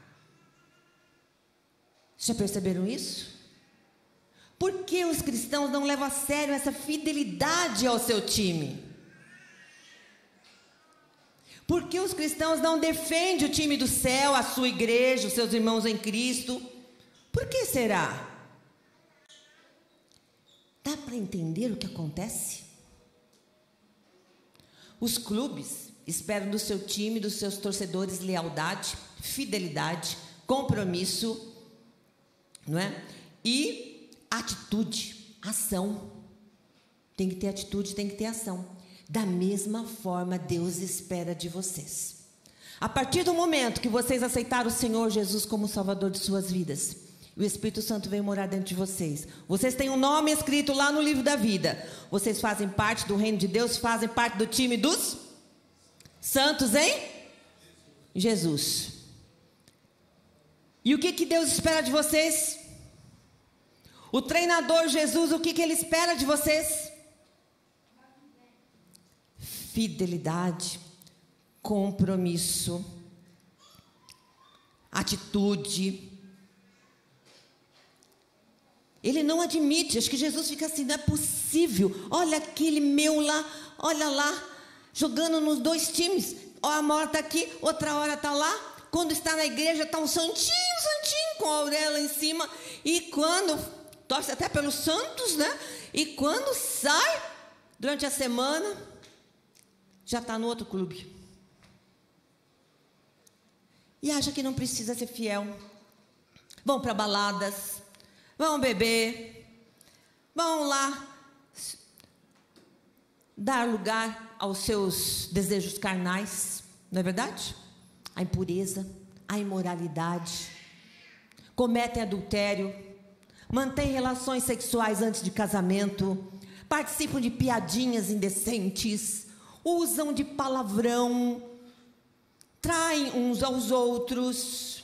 Já perceberam isso? Por que os cristãos não levam a sério essa fidelidade ao seu time? Por que os cristãos não defendem o time do céu, a sua igreja, os seus irmãos em Cristo? Por que será? Dá para entender o que acontece? Os clubes, Espero do seu time, dos seus torcedores, lealdade, fidelidade, compromisso, não é? E atitude, ação. Tem que ter atitude, tem que ter ação. Da mesma forma, Deus espera de vocês. A partir do momento que vocês aceitaram o Senhor Jesus como Salvador de suas vidas, o Espírito Santo veio morar dentro de vocês. Vocês têm um nome escrito lá no livro da vida. Vocês fazem parte do reino de Deus, fazem parte do time dos santos em Jesus. E o que Deus espera de vocês? O treinador Jesus, o que ele espera de vocês? Fidelidade, compromisso, atitude. Ele não admite, acho que Jesus fica assim, não é possível. Olha aquele meu lá, olha lá, jogando nos dois times. Uma hora está aqui, outra hora está lá. Quando está na igreja está um santinho, com a auréola em cima. E quando, torce até pelos santos, né? E quando sai, durante a semana, já está no outro clube. E acha que não precisa ser fiel. Vão para baladas, vão beber, vão lá dar lugar aos seus desejos carnais, não é verdade? A impureza, a imoralidade, cometem adultério, mantêm relações sexuais antes de casamento, participam de piadinhas indecentes, usam de palavrão, traem uns aos outros.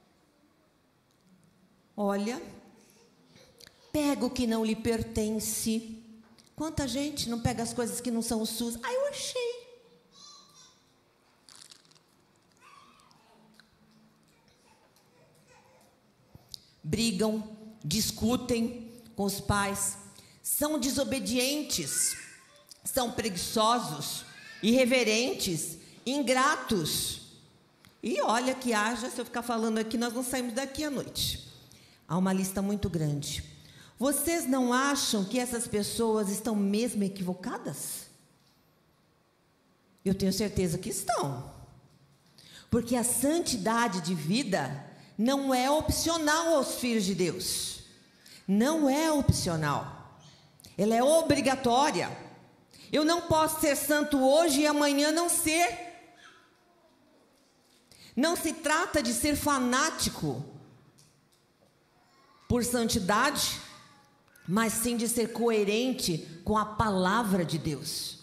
Olha, pega o que não lhe pertence. Quanta gente não pega as coisas que não são suas? Ah, eu achei. Brigam, discutem com os pais, são desobedientes, são preguiçosos, irreverentes, ingratos. E olha que haja, se eu ficar falando aqui, nós não saímos daqui à noite. Há uma lista muito grande. Vocês não acham que essas pessoas estão mesmo equivocadas? Eu tenho certeza que estão. Porque a santidade de vida não é opcional aos filhos de Deus. Não é opcional. Ela é obrigatória. Eu não posso ser santo hoje e amanhã não ser. Não se trata de ser fanático por santidade, mas sim de ser coerente com a palavra de Deus.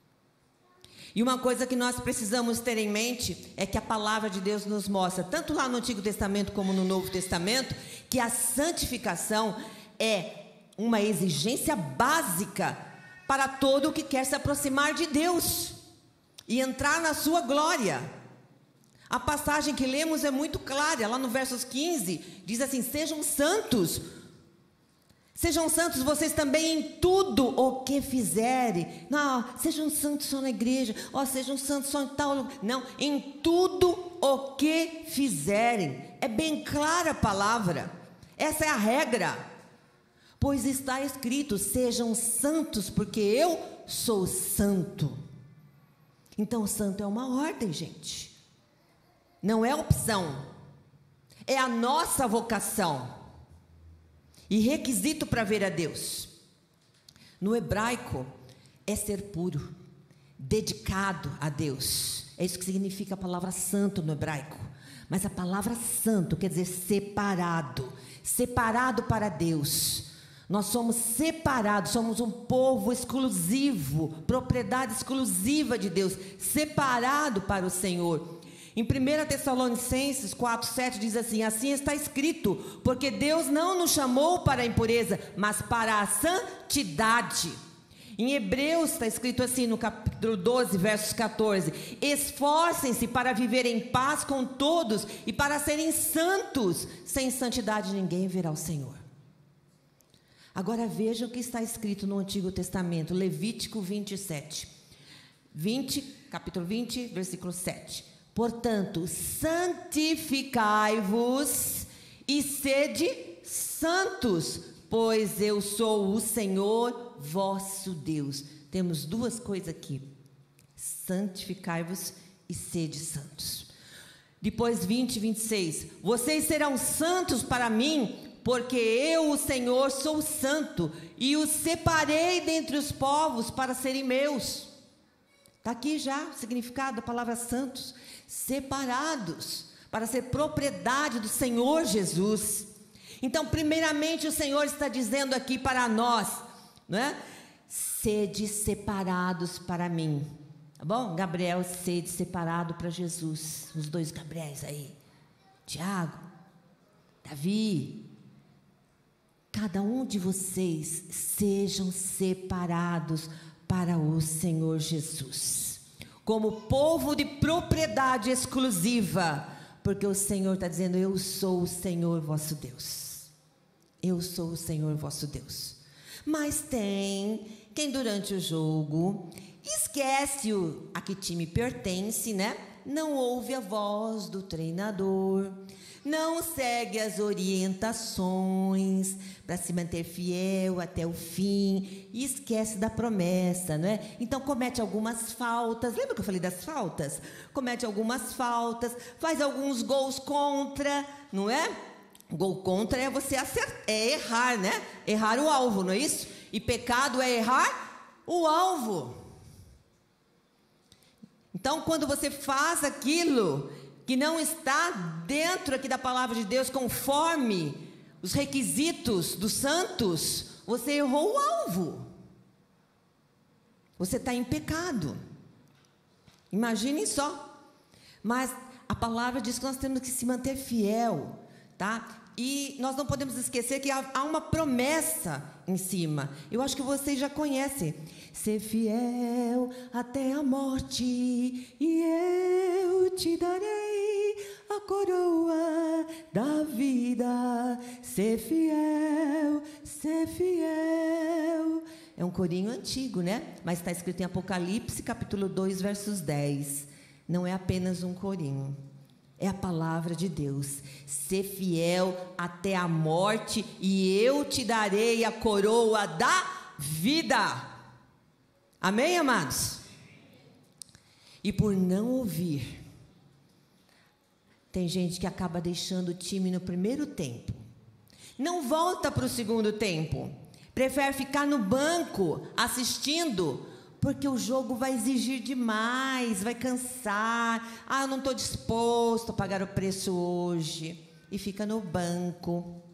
E uma coisa que nós precisamos ter em mente é que a palavra de Deus nos mostra, tanto lá no Antigo Testamento como no Novo Testamento, que a santificação é uma exigência básica para todo o que quer se aproximar de Deus e entrar na sua glória. A passagem que lemos é muito clara, lá no versos 15, diz assim: sejam santos. Sejam santos vocês também em tudo o que fizerem. Não, sejam santos só na igreja. Sejam santos só em tal lugar. Não, em tudo o que fizerem. É bem clara a palavra. Essa é a regra. Pois está escrito: sejam santos, porque eu sou santo. Então, santo é uma ordem, gente. Não é opção. É a nossa vocação. E requisito para ver a Deus. No hebraico, é ser puro, dedicado a Deus. É isso que significa a palavra santo no hebraico. Mas a palavra santo quer dizer separado. Separado para Deus. Nós somos separados, somos um povo exclusivo, propriedade exclusiva de Deus, separado para o Senhor. Em 1 Tessalonicenses 4,7 diz assim: assim está escrito, porque Deus não nos chamou para a impureza, mas para a santidade. Em Hebreus está escrito assim, no capítulo 12, versos 14: esforcem-se para viver em paz com todos e para serem santos. Sem santidade ninguém verá o Senhor. Agora vejam o que está escrito no Antigo Testamento, Levítico 27, capítulo 20, versículo 7. Portanto, santificai-vos e sede santos, pois eu sou o Senhor vosso Deus. Temos duas coisas aqui: santificai-vos e sede santos. Depois 20 e 26, vocês serão santos para mim, porque eu, o Senhor, sou santo, e os separei dentre os povos para serem meus. Está aqui já o significado da palavra santos, separados, para ser propriedade do Senhor Jesus. Então, primeiramente, o Senhor está dizendo aqui para nós, não é? Sede separados para mim. Tá bom? Gabriel, sede separado para Jesus. Os dois Gabriéis aí. Tiago, Davi. Cada um de vocês sejam separados para o Senhor Jesus. Como povo de propriedade exclusiva. Porque o Senhor está dizendo, eu sou o Senhor vosso Deus. Eu sou o Senhor vosso Deus. Mas tem quem durante o jogo esquece a que time pertence, né? Não ouve a voz do treinador, não segue as orientações para se manter fiel até o fim e esquece da promessa, não é? Então comete algumas faltas. Lembra que eu falei das faltas? Comete algumas faltas, faz alguns gols contra, não é? Gol contra é você errar, né? Errar o alvo, não é isso? E pecado é errar o alvo. Então, quando você faz aquilo que não está dentro aqui da palavra de Deus, conforme os requisitos dos santos, você errou o alvo. Você está em pecado. Imaginem só. Mas a palavra diz que nós temos que se manter fiel, tá? E nós não podemos esquecer que há uma promessa em cima. Eu acho que vocês já conhecem. Ser fiel até a morte, e eu te darei a coroa da vida. Ser fiel, ser fiel. É um corinho antigo, né? Mas está escrito em Apocalipse, capítulo 2, versos 10. Não é apenas um corinho. É a palavra de Deus. Ser fiel até a morte, e eu te darei a coroa da vida. Amém, amados? E por não ouvir, tem gente que acaba deixando o time no primeiro tempo. Não volta para o segundo tempo. Prefere ficar no banco assistindo, porque o jogo vai exigir demais, vai cansar. Eu não estou disposto a pagar o preço hoje. E fica no banco.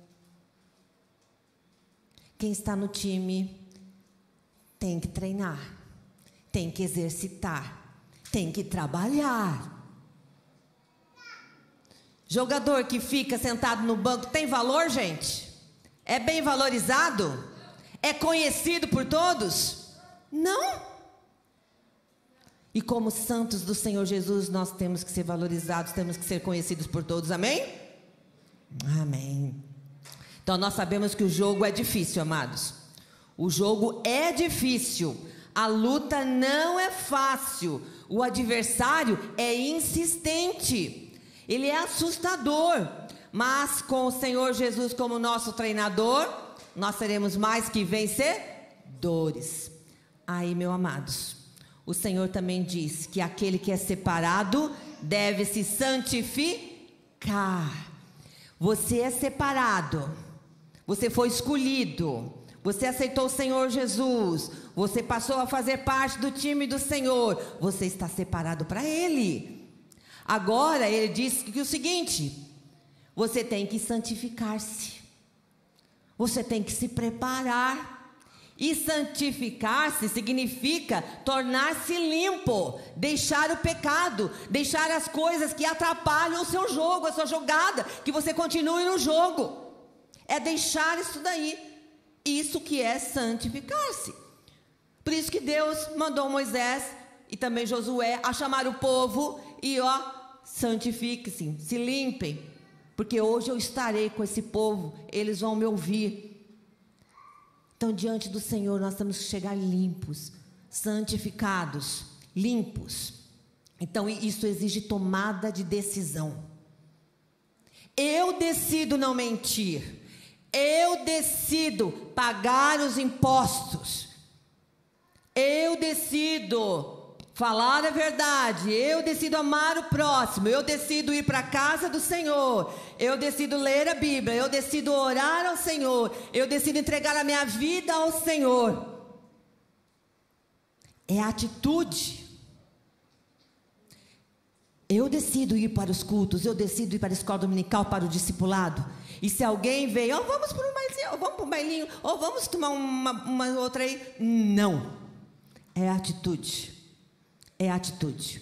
Quem está no time tem que treinar, tem que exercitar, tem que trabalhar. Jogador que fica sentado no banco tem valor, gente? É bem valorizado? É conhecido por todos? Não. E como santos do Senhor Jesus, nós temos que ser valorizados, temos que ser conhecidos por todos, amém? Amém. Então nós sabemos que o jogo é difícil, amados. O jogo é difícil, a luta não é fácil, o adversário é insistente, ele é assustador, mas com o Senhor Jesus como nosso treinador, nós seremos mais que vencedores. Aí, meus amados, o Senhor também diz que aquele que é separado deve se santificar. Você é separado, você foi escolhido, você aceitou o Senhor Jesus, você passou a fazer parte do time do Senhor, você está separado para Ele. Agora Ele diz que o seguinte: você tem que santificar-se, você tem que se preparar. E santificar-se significa tornar-se limpo, deixar o pecado, deixar as coisas que atrapalham o seu jogo, a sua jogada, que você continue no jogo. É deixar isso daí. Isso que é santificar-se. Por isso que Deus mandou Moisés e também Josué a chamar o povo e santifiquem-se, se limpem, porque hoje eu estarei com esse povo, eles vão me ouvir. Então, diante do Senhor, nós temos que chegar limpos, santificados, limpos. Então, isso exige tomada de decisão. Eu decido não mentir. Eu decido pagar os impostos. Eu decido falar a verdade, eu decido amar o próximo, eu decido ir para a casa do Senhor, eu decido ler a Bíblia, eu decido orar ao Senhor, eu decido entregar a minha vida ao Senhor. É atitude. Eu decido ir para os cultos, eu decido ir para a escola dominical, para o discipulado. E se alguém veio, vamos para um bailinho, ou vamos para um bailinho, ou vamos tomar uma outra aí. Não. É atitude. É atitude.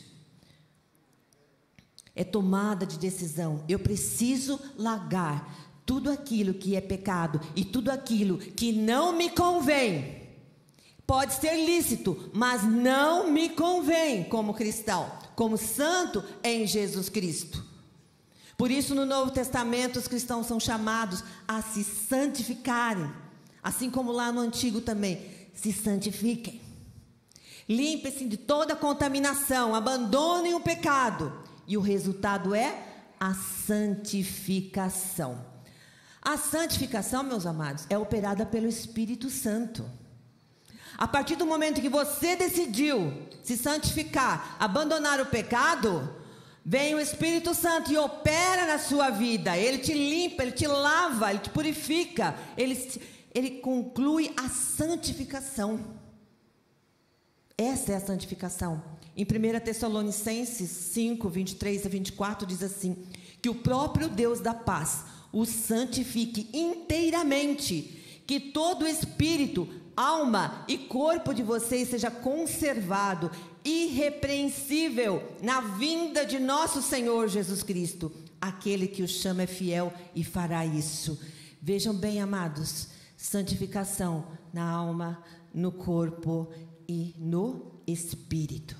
É tomada de decisão. Eu preciso largar tudo aquilo que é pecado e tudo aquilo que não me convém. Pode ser lícito, mas não me convém como cristão, como santo em Jesus Cristo. Por isso, no Novo Testamento, os cristãos são chamados a se santificarem. Assim como lá no Antigo também. Se santifiquem. Limpem-se de toda contaminação. Abandonem o pecado. E o resultado é a santificação. A santificação, meus amados, é operada pelo Espírito Santo. A partir do momento que você decidiu se santificar, abandonar o pecado, vem o Espírito Santo e opera na sua vida. Ele te limpa, ele te lava, ele te purifica. Ele conclui a santificação. Essa é a santificação. Em 1 Tessalonicenses 5, 23 a 24 diz assim: que o próprio Deus da paz os santifique inteiramente, que todo o espírito, alma e corpo de vocês seja conservado irrepreensível na vinda de nosso Senhor Jesus Cristo. Aquele que o chama é fiel e fará isso. Vejam bem, amados, santificação na alma, no corpo e no espírito.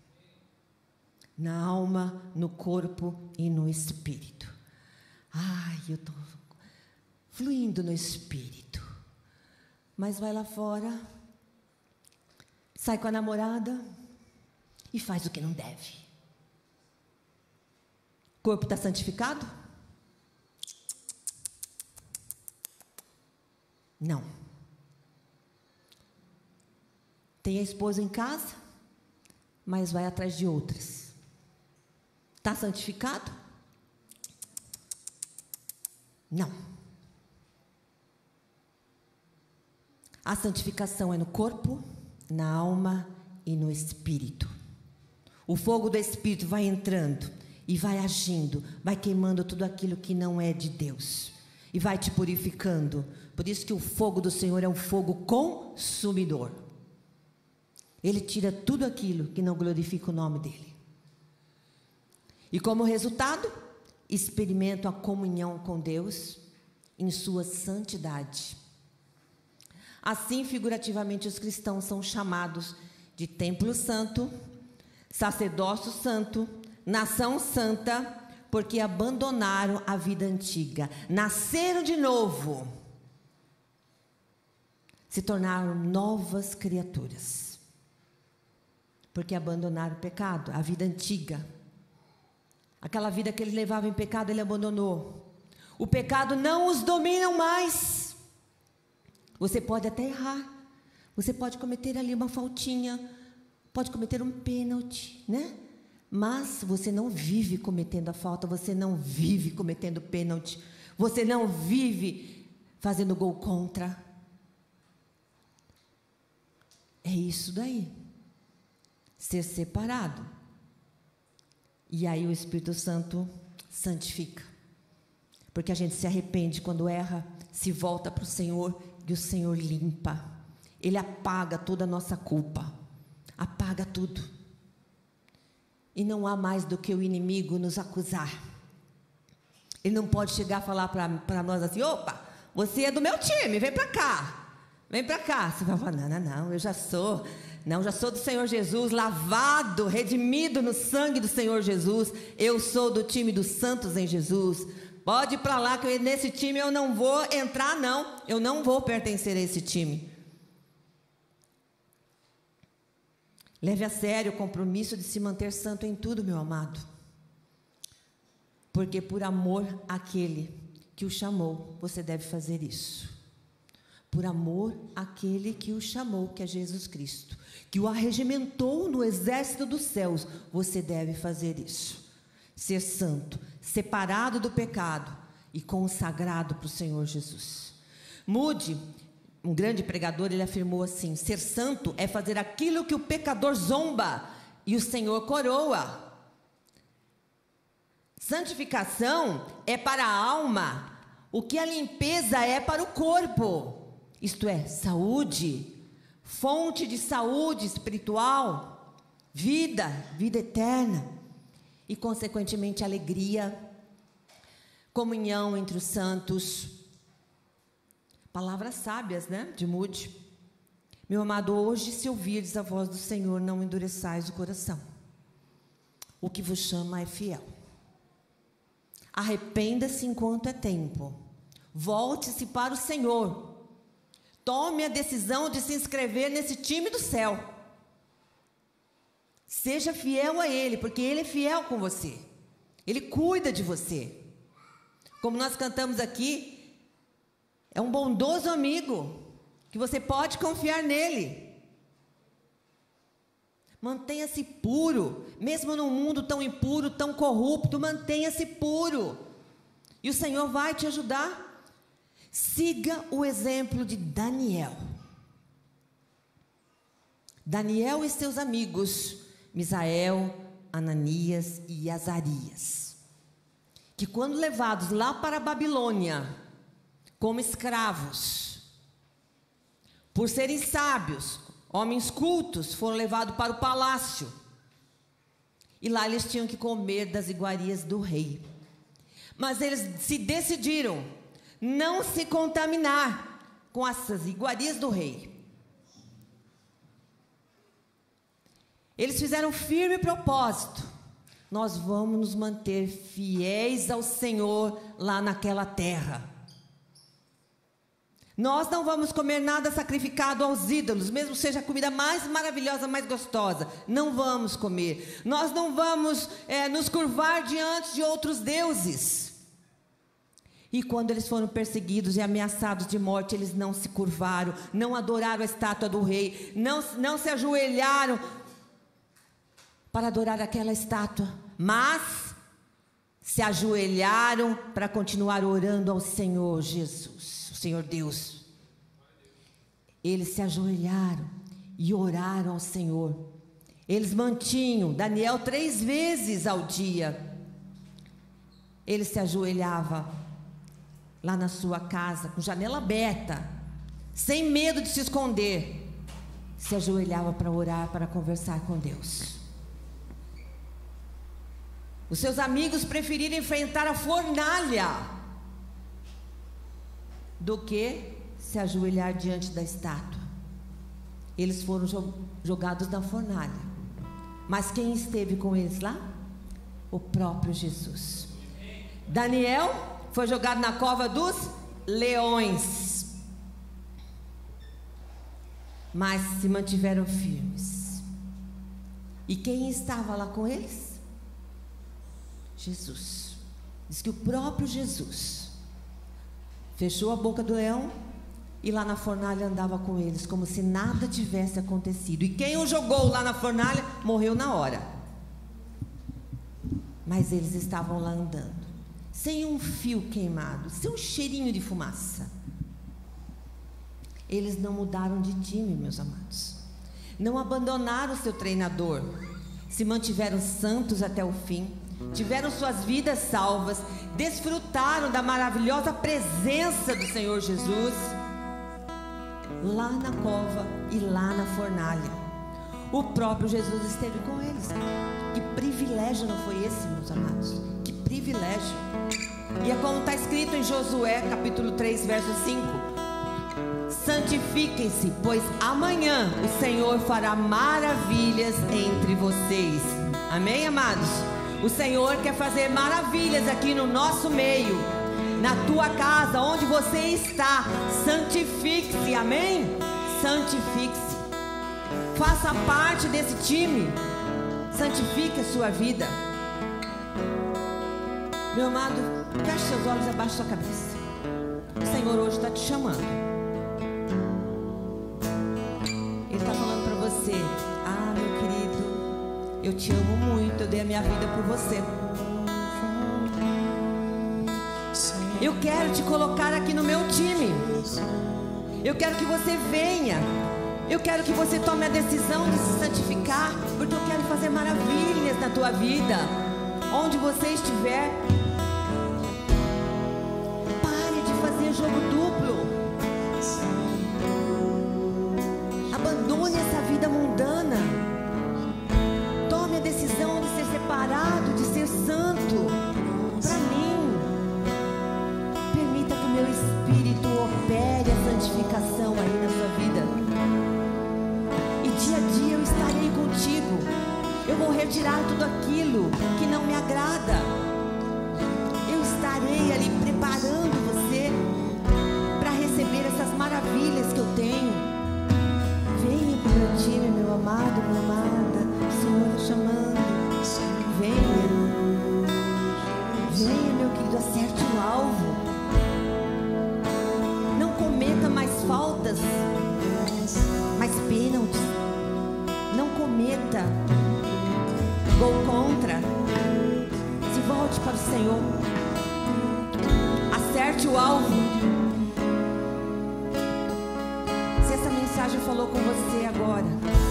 Na alma, no corpo e no espírito. Ai, eu estou fluindo no espírito. Mas vai lá fora, sai com a namorada e faz o que não deve. O corpo está santificado? Não. Tem a esposa em casa, mas vai atrás de outras. Está santificado? Não. A santificação é no corpo, na alma e no espírito. O fogo do espírito vai entrando e vai agindo, vai queimando tudo aquilo que não é de Deus e vai te purificando. Por isso que o fogo do Senhor é um fogo consumidor. Ele tira tudo aquilo que não glorifica o nome dele. E como resultado, experimento a comunhão com Deus em sua santidade. Assim, figurativamente, os cristãos são chamados de templo santo, sacerdócio santo, nação santa, porque abandonaram a vida antiga, nasceram de novo, se tornaram novas criaturas, porque abandonaram o pecado, a vida antiga. Aquela vida que ele levava em pecado, ele abandonou. O pecado não os domina mais. Você pode até errar, você pode cometer ali uma faltinha, pode cometer um pênalti, né? Mas você não vive cometendo a falta, você não vive cometendo pênalti, você não vive fazendo gol contra. É isso daí, ser separado. E aí o Espírito Santo santifica, porque a gente se arrepende quando erra, se volta para o Senhor e o Senhor limpa. Ele apaga toda a nossa culpa, apaga tudo. E não há mais do que o inimigo nos acusar. Ele não pode chegar a falar para nós assim: opa, você é do meu time, vem para cá, vem para cá. Você vai falar: não, eu já sou do Senhor Jesus, lavado, redimido no sangue do Senhor Jesus. Eu sou do time dos santos em Jesus. Pode ir para lá, que nesse time eu não vou entrar, não. Eu não vou pertencer a esse time. Leve a sério o compromisso de se manter santo em tudo, meu amado. Porque por amor àquele que o chamou, você deve fazer isso. por amor àquele que o chamou, que é Jesus Cristo, que o arregimentou no exército dos céus, você deve fazer isso. Ser santo, separado do pecado e consagrado para o Senhor Jesus. Moody, um grande pregador, ele afirmou assim: ser santo é fazer aquilo que o pecador zomba e o Senhor coroa. Santificação é para a alma o que a limpeza é para o corpo. Isto é, saúde, fonte de saúde espiritual, vida eterna e, consequentemente, alegria, comunhão entre os santos. Palavras sábias, né, de Moody. Meu amado, hoje, se ouvirdes a voz do Senhor, não endureçais o coração. O que vos chama é fiel. Arrependa-se enquanto é tempo. Volte-se para o Senhor. Tome a decisão de se inscrever nesse time do céu. Seja fiel a Ele, porque Ele é fiel com você. Ele cuida de você. Como nós cantamos aqui, é um bondoso amigo, que você pode confiar nele. Mantenha-se puro, mesmo num mundo tão impuro, tão corrupto, mantenha-se puro. E o Senhor vai te ajudar. Siga o exemplo de Daniel. Daniel e seus amigos, Misael, Ananias e Azarias, que quando levados lá para a Babilônia, como escravos, por serem sábios, homens cultos, foram levados para o palácio. E lá eles tinham que comer das iguarias do rei. Mas eles se decidiram não se contaminar com essas iguarias do rei. Eles fizeram um firme propósito: nós vamos nos manter fiéis ao Senhor lá naquela terra. Nós não vamos comer nada sacrificado aos ídolos, mesmo seja a comida mais maravilhosa, mais gostosa. Não vamos comer. Nós não vamos nos curvar diante de outros deuses. E quando eles foram perseguidos e ameaçados de morte, eles não se curvaram, não adoraram a estátua do rei, não se ajoelharam para adorar aquela estátua, mas se ajoelharam para continuar orando ao Senhor Jesus, o Senhor Deus. Eles se ajoelharam e oraram ao Senhor. Eles mantinham Daniel 3 vezes ao dia. Ele se ajoelhava lá na sua casa, com janela aberta, sem medo de se esconder, se ajoelhava para orar, para conversar com Deus. Os seus amigos preferiram enfrentar a fornalha do que se ajoelhar diante da estátua. Eles foram jogados na fornalha. Mas quem esteve com eles lá? O próprio Jesus. Daniel foi jogado na cova dos leões, mas se mantiveram firmes. E quem estava lá com eles? Jesus. Diz que o próprio Jesus fechou a boca do leão e lá na fornalha andava com eles, como se nada tivesse acontecido. E quem o jogou lá na fornalha morreu na hora. Mas eles estavam lá andando, sem um fio queimado, sem um cheirinho de fumaça. Eles não mudaram de time, meus amados. Não abandonaram o seu treinador. Se mantiveram santos até o fim. Tiveram suas vidas salvas. Desfrutaram da maravilhosa presença do Senhor Jesus lá na cova e lá na fornalha. O próprio Jesus esteve com eles. Que privilégio não foi esse, meus amados? Que privilégio. E é como está escrito em Josué capítulo 3, verso 5: santifiquem-se, pois amanhã o Senhor fará maravilhas entre vocês. Amém, amados? O Senhor quer fazer maravilhas aqui no nosso meio, na tua casa, onde você está. Santifique-se, amém? Santifique-se. Faça parte desse time. Santifique a sua vida. Meu amado, feche seus olhos e abaixe sua cabeça. O Senhor hoje está te chamando. Ele está falando para você: ah, meu querido, eu te amo muito, eu dei a minha vida por você. Eu quero te colocar aqui no meu time. Eu quero que você venha. Eu quero que você tome a decisão de se santificar, porque eu quero fazer maravilhas na tua vida. Onde você estiver, pare de fazer jogo duplo. Abandone essa vida mundana. Tome a decisão de ser separado, de ser santo. Para mim, permita que o meu Espírito opere a santificação aí na sua vida. E dia a dia eu estarei contigo. Eu vou retirar tudo aquilo que não me agrada. Eu estarei ali preparando você para receber essas maravilhas que eu tenho. Venha para o meu time, meu amado, minha amada. O Senhor está chamando. Venha. Venha, meu querido, acerte o alvo. Não cometa mais faltas, mais pênaltis. Não cometa gol contra. Se volte para o Senhor. Acerte o alvo. Se essa mensagem falou com você agora,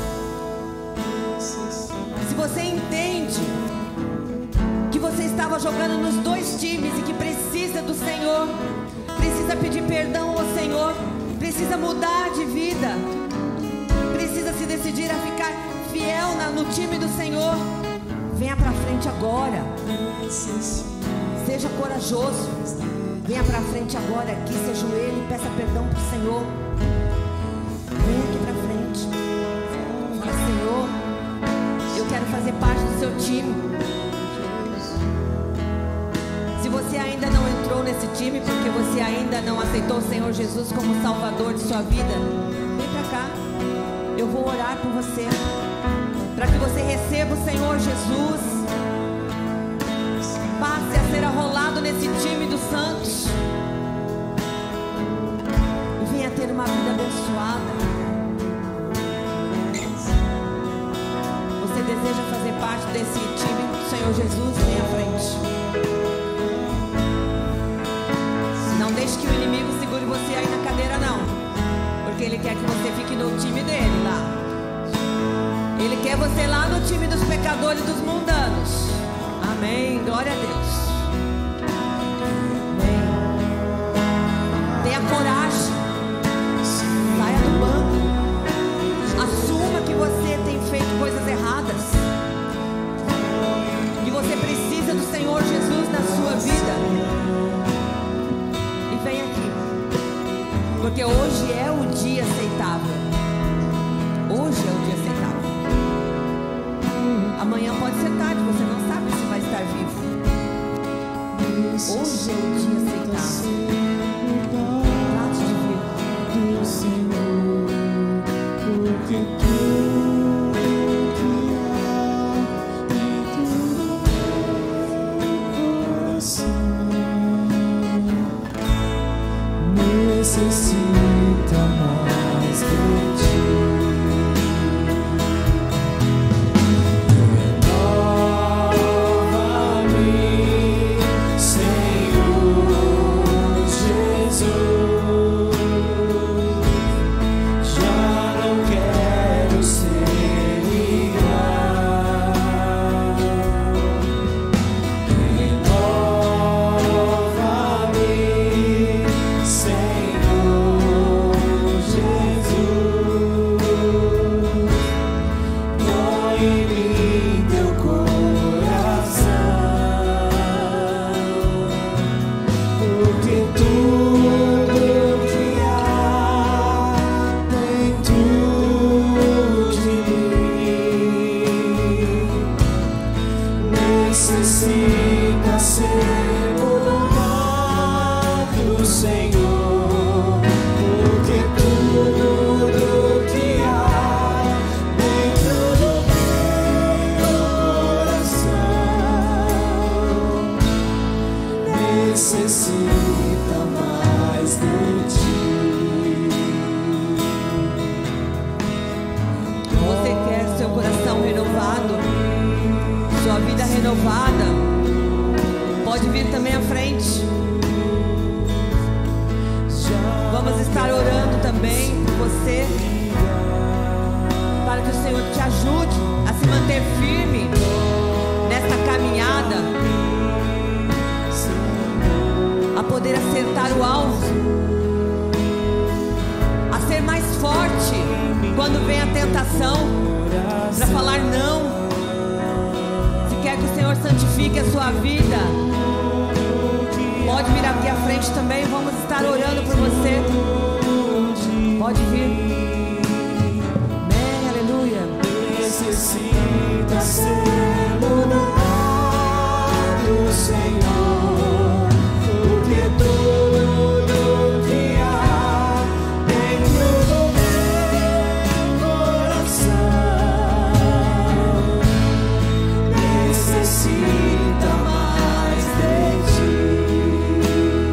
se você entende que você estava jogando nos dois times e que precisa do Senhor, precisa pedir perdão ao Senhor, precisa mudar de vida, precisa se decidir a ficar fiel no time do Senhor, venha pra frente agora. Seja corajoso. Venha pra frente agora aqui, se ajoelhe e peça perdão pro Senhor. Venha aqui pra frente. Fala: Senhor, eu quero fazer parte do seu time. Se você ainda não entrou nesse time porque você ainda não aceitou o Senhor Jesus como Salvador de sua vida, vem pra cá. Eu vou orar por você, para que você receba o Senhor Jesus, passe a ser arrolado nesse time dos santos e venha ter uma vida abençoada. Você deseja fazer parte desse time do Senhor Jesus? Vem à frente. Não deixe que o inimigo segure você aí na cadeira, não, porque ele quer que você fique no time dele lá. Ele quer você lá no time dos pecadores e dos mundanos. Amém. Glória a Deus. Amém. Tenha coragem. Saia do banco. Assuma que você tem feito coisas erradas. Que você precisa do Senhor Jesus na sua vida. E vem aqui. Porque hoje é o dia aceitável. Hoje é o dia aceitável. Amanhã pode ser tarde, você não sabe se vai estar vivo. Hoje é o dia aceitável. Trate de vir do Senhor, porque tudo que há dentro do coração necessita mais de ti. Necessita ser o lugar do Senhor, porque tudo que há dentro do meu coração necessita mais de ti. sua vida renovada, pode vir também à frente. Vamos estar orando também por você, para que o Senhor te ajude a se manter firme nesta caminhada, a poder acertar o alvo, a ser mais forte quando vem a tentação, para falar não. Se quer que o Senhor santifique a sua vida, pode vir aqui à frente também. Vamos estar orando por você. Pode vir. Amém, aleluia. Necessita ser mudado, Senhor, porque tudo que há dentro do meu coração necessita mais de ti.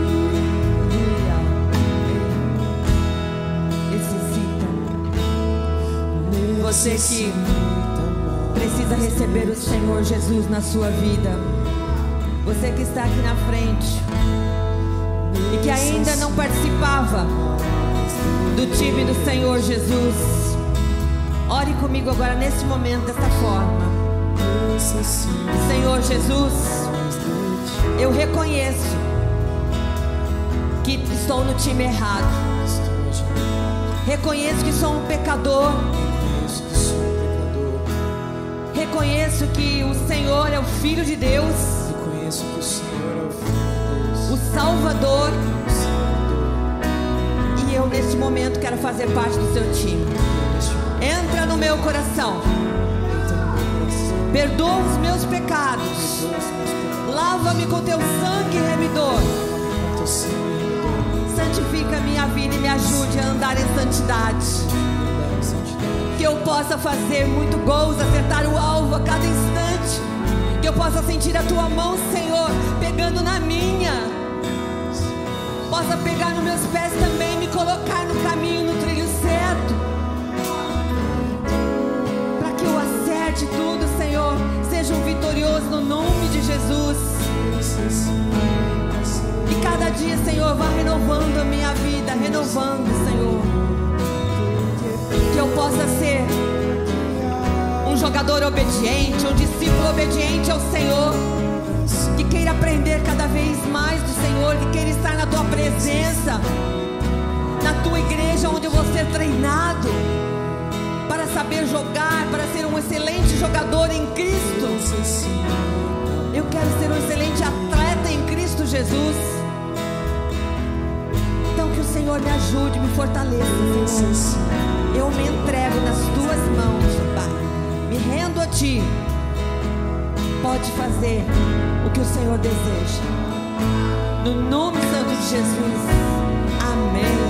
Necessita. Você que precisa receber o Senhor Jesus na sua vida, você que está aqui na frente e que ainda não participava do time do Senhor Jesus, ore comigo agora nesse momento desta forma. Senhor Jesus, eu reconheço que estou no time errado, reconheço que sou um pecador, reconheço que o Senhor é o Filho de Deus, Reconheço que o Senhor é o Filho de Deus, o Salvador, e eu neste momento quero fazer parte do seu time. Entra no meu coração, perdoa os meus pecados, lava-me com teu sangue remidor, santifica a minha vida e me ajude a andar em santidade. Que eu possa fazer muito gols, acertar o alvo a cada instante. Que eu possa sentir a tua mão, Senhor, pegando na minha. Possa pegar nos meus pés também, me colocar no caminho, no trilho certo. Para que eu acerte tudo, Senhor. Seja um vitorioso no nome de Jesus. E cada dia, Senhor, vá renovando a minha vida, renovando, Senhor. Que eu possa ser um jogador obediente, um discípulo obediente ao Senhor, que queira aprender cada vez mais do Senhor, que queira estar na tua presença, na tua igreja onde eu vou ser treinado para saber jogar, para ser um excelente jogador em Cristo. Eu quero ser um excelente atleta em Cristo Jesus. Então que o Senhor me ajude, me fortaleça, Senhor. Eu me entrego nas tuas mãos, Pai. Me rendo a ti. Pode fazer o que o Senhor deseja. No nome santo de Jesus. Amém.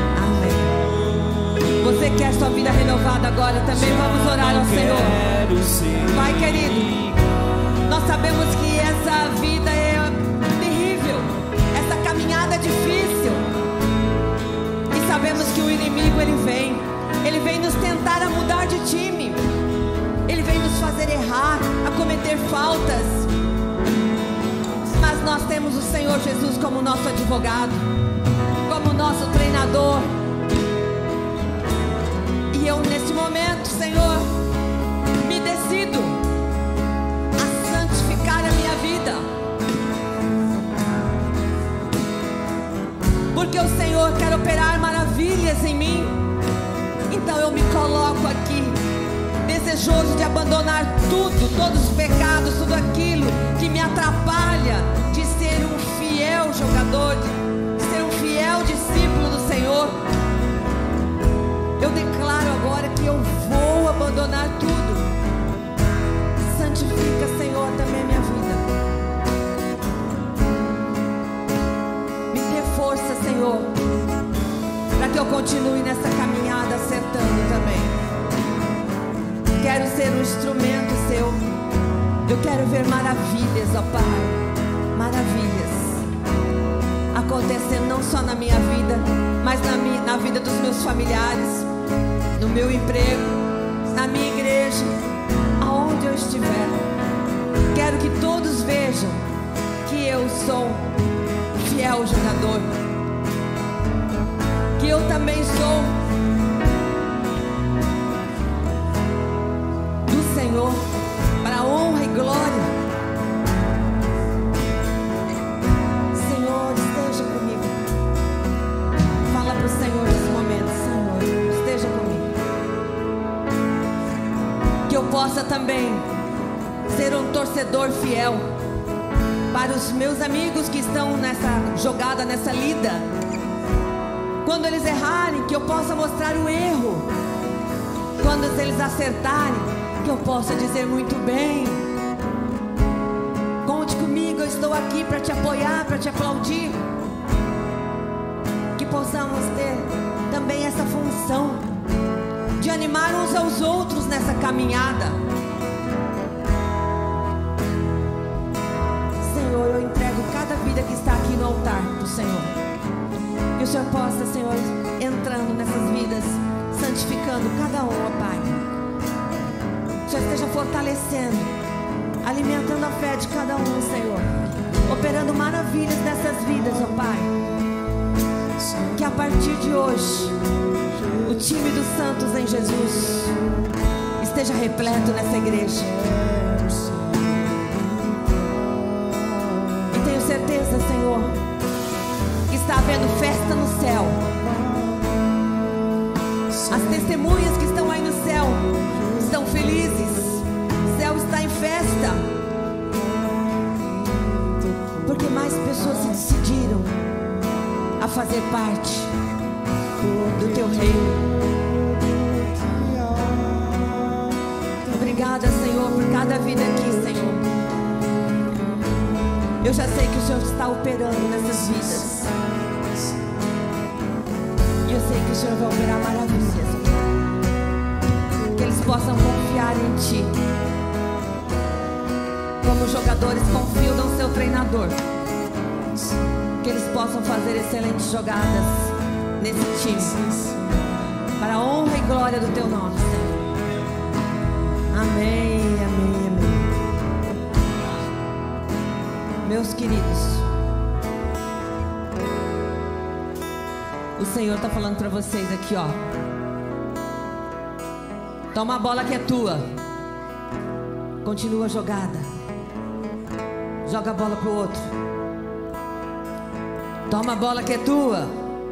Amém. Você quer sua vida renovada agora também? Vamos orar ao Senhor. Pai querido, nós sabemos que essa vida é terrível, essa caminhada é difícil. E sabemos que o inimigo ele vem nos tentar a mudar de time. Ele vem nos fazer errar, a cometer faltas. Mas nós temos o Senhor Jesus como nosso advogado, como nosso treinador. E eu nesse momento, Senhor, me decido a santificar a minha vida, porque o Senhor quer operar maravilhas em mim. Então eu me coloco aqui, desejoso de abandonar tudo, todos os pecados, tudo aquilo que me atrapalha de ser um fiel jogador, de ser um fiel discípulo do Senhor. Eu declaro agora que eu vou abandonar tudo. Santifica, Senhor, também a minha vida. Me dê força, Senhor, para que eu continue nessa caminhada acertando também. Quero ser um instrumento seu. Eu quero ver maravilhas, ó Pai. Maravilhas acontecendo não só na minha vida, mas na vida dos meus familiares, no meu emprego, na minha igreja, aonde eu estiver. eu sou fiel jogador, que eu também sou do Senhor, para a honra e glória. Senhor, esteja comigo. Fala para o Senhor nesse momento: Senhor, esteja comigo. Que eu possa também ser um torcedor fiel para os meus amigos que estão nessa jogada, nessa lida. Quando eles errarem, que eu possa mostrar o erro. Quando eles acertarem, que eu possa dizer muito bem. Conte comigo, eu estou aqui para te apoiar, para te aplaudir. Que possamos ter também essa função de animar uns aos outros nessa caminhada. Senhor, eu entrego cada vida que está aqui no altar do Senhor. Que o Senhor possa, Senhor, entrando nessas vidas, santificando cada um, ó Pai. Que o Senhor esteja fortalecendo, alimentando a fé de cada um, Senhor. Operando maravilhas nessas vidas, ó Pai. Que a partir de hoje, o time dos santos em Jesus esteja repleto nessa igreja. E tenho certeza, Senhor, que está havendo festa no céu. As testemunhas que estão aí no céu estão felizes. O céu está em festa, porque mais pessoas se decidiram a fazer parte do teu reino. Obrigada, Senhor, por cada vida aqui, Senhor. Eu já sei que o Senhor está operando nessas vidas. E eu sei que o Senhor vai operar maravilhas. Que eles possam confiar em Ti, como os jogadores confiam no seu treinador. Que eles possam fazer excelentes jogadas nesse time, para a honra e glória do Teu nome, Senhor. Amém, amém, amém. Meus queridos, o Senhor está falando para vocês aqui, ó. Toma a bola que é tua. Continua a jogada. Joga a bola pro outro. Toma a bola que é tua.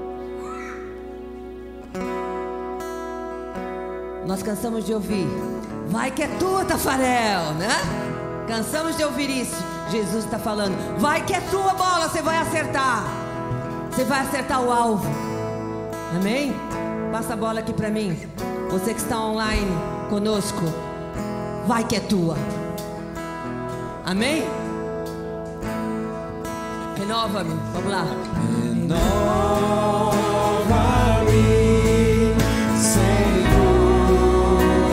Nós cansamos de ouvir: vai que é tua, Tafarel, né? Cansamos de ouvir isso. Jesus está falando: vai que é tua bola, você vai acertar. Você vai acertar o alvo. Amém? Passa a bola aqui para mim. Você que está online conosco, vai que é tua. Amém? Renova-me, vamos lá. Renova-me, Senhor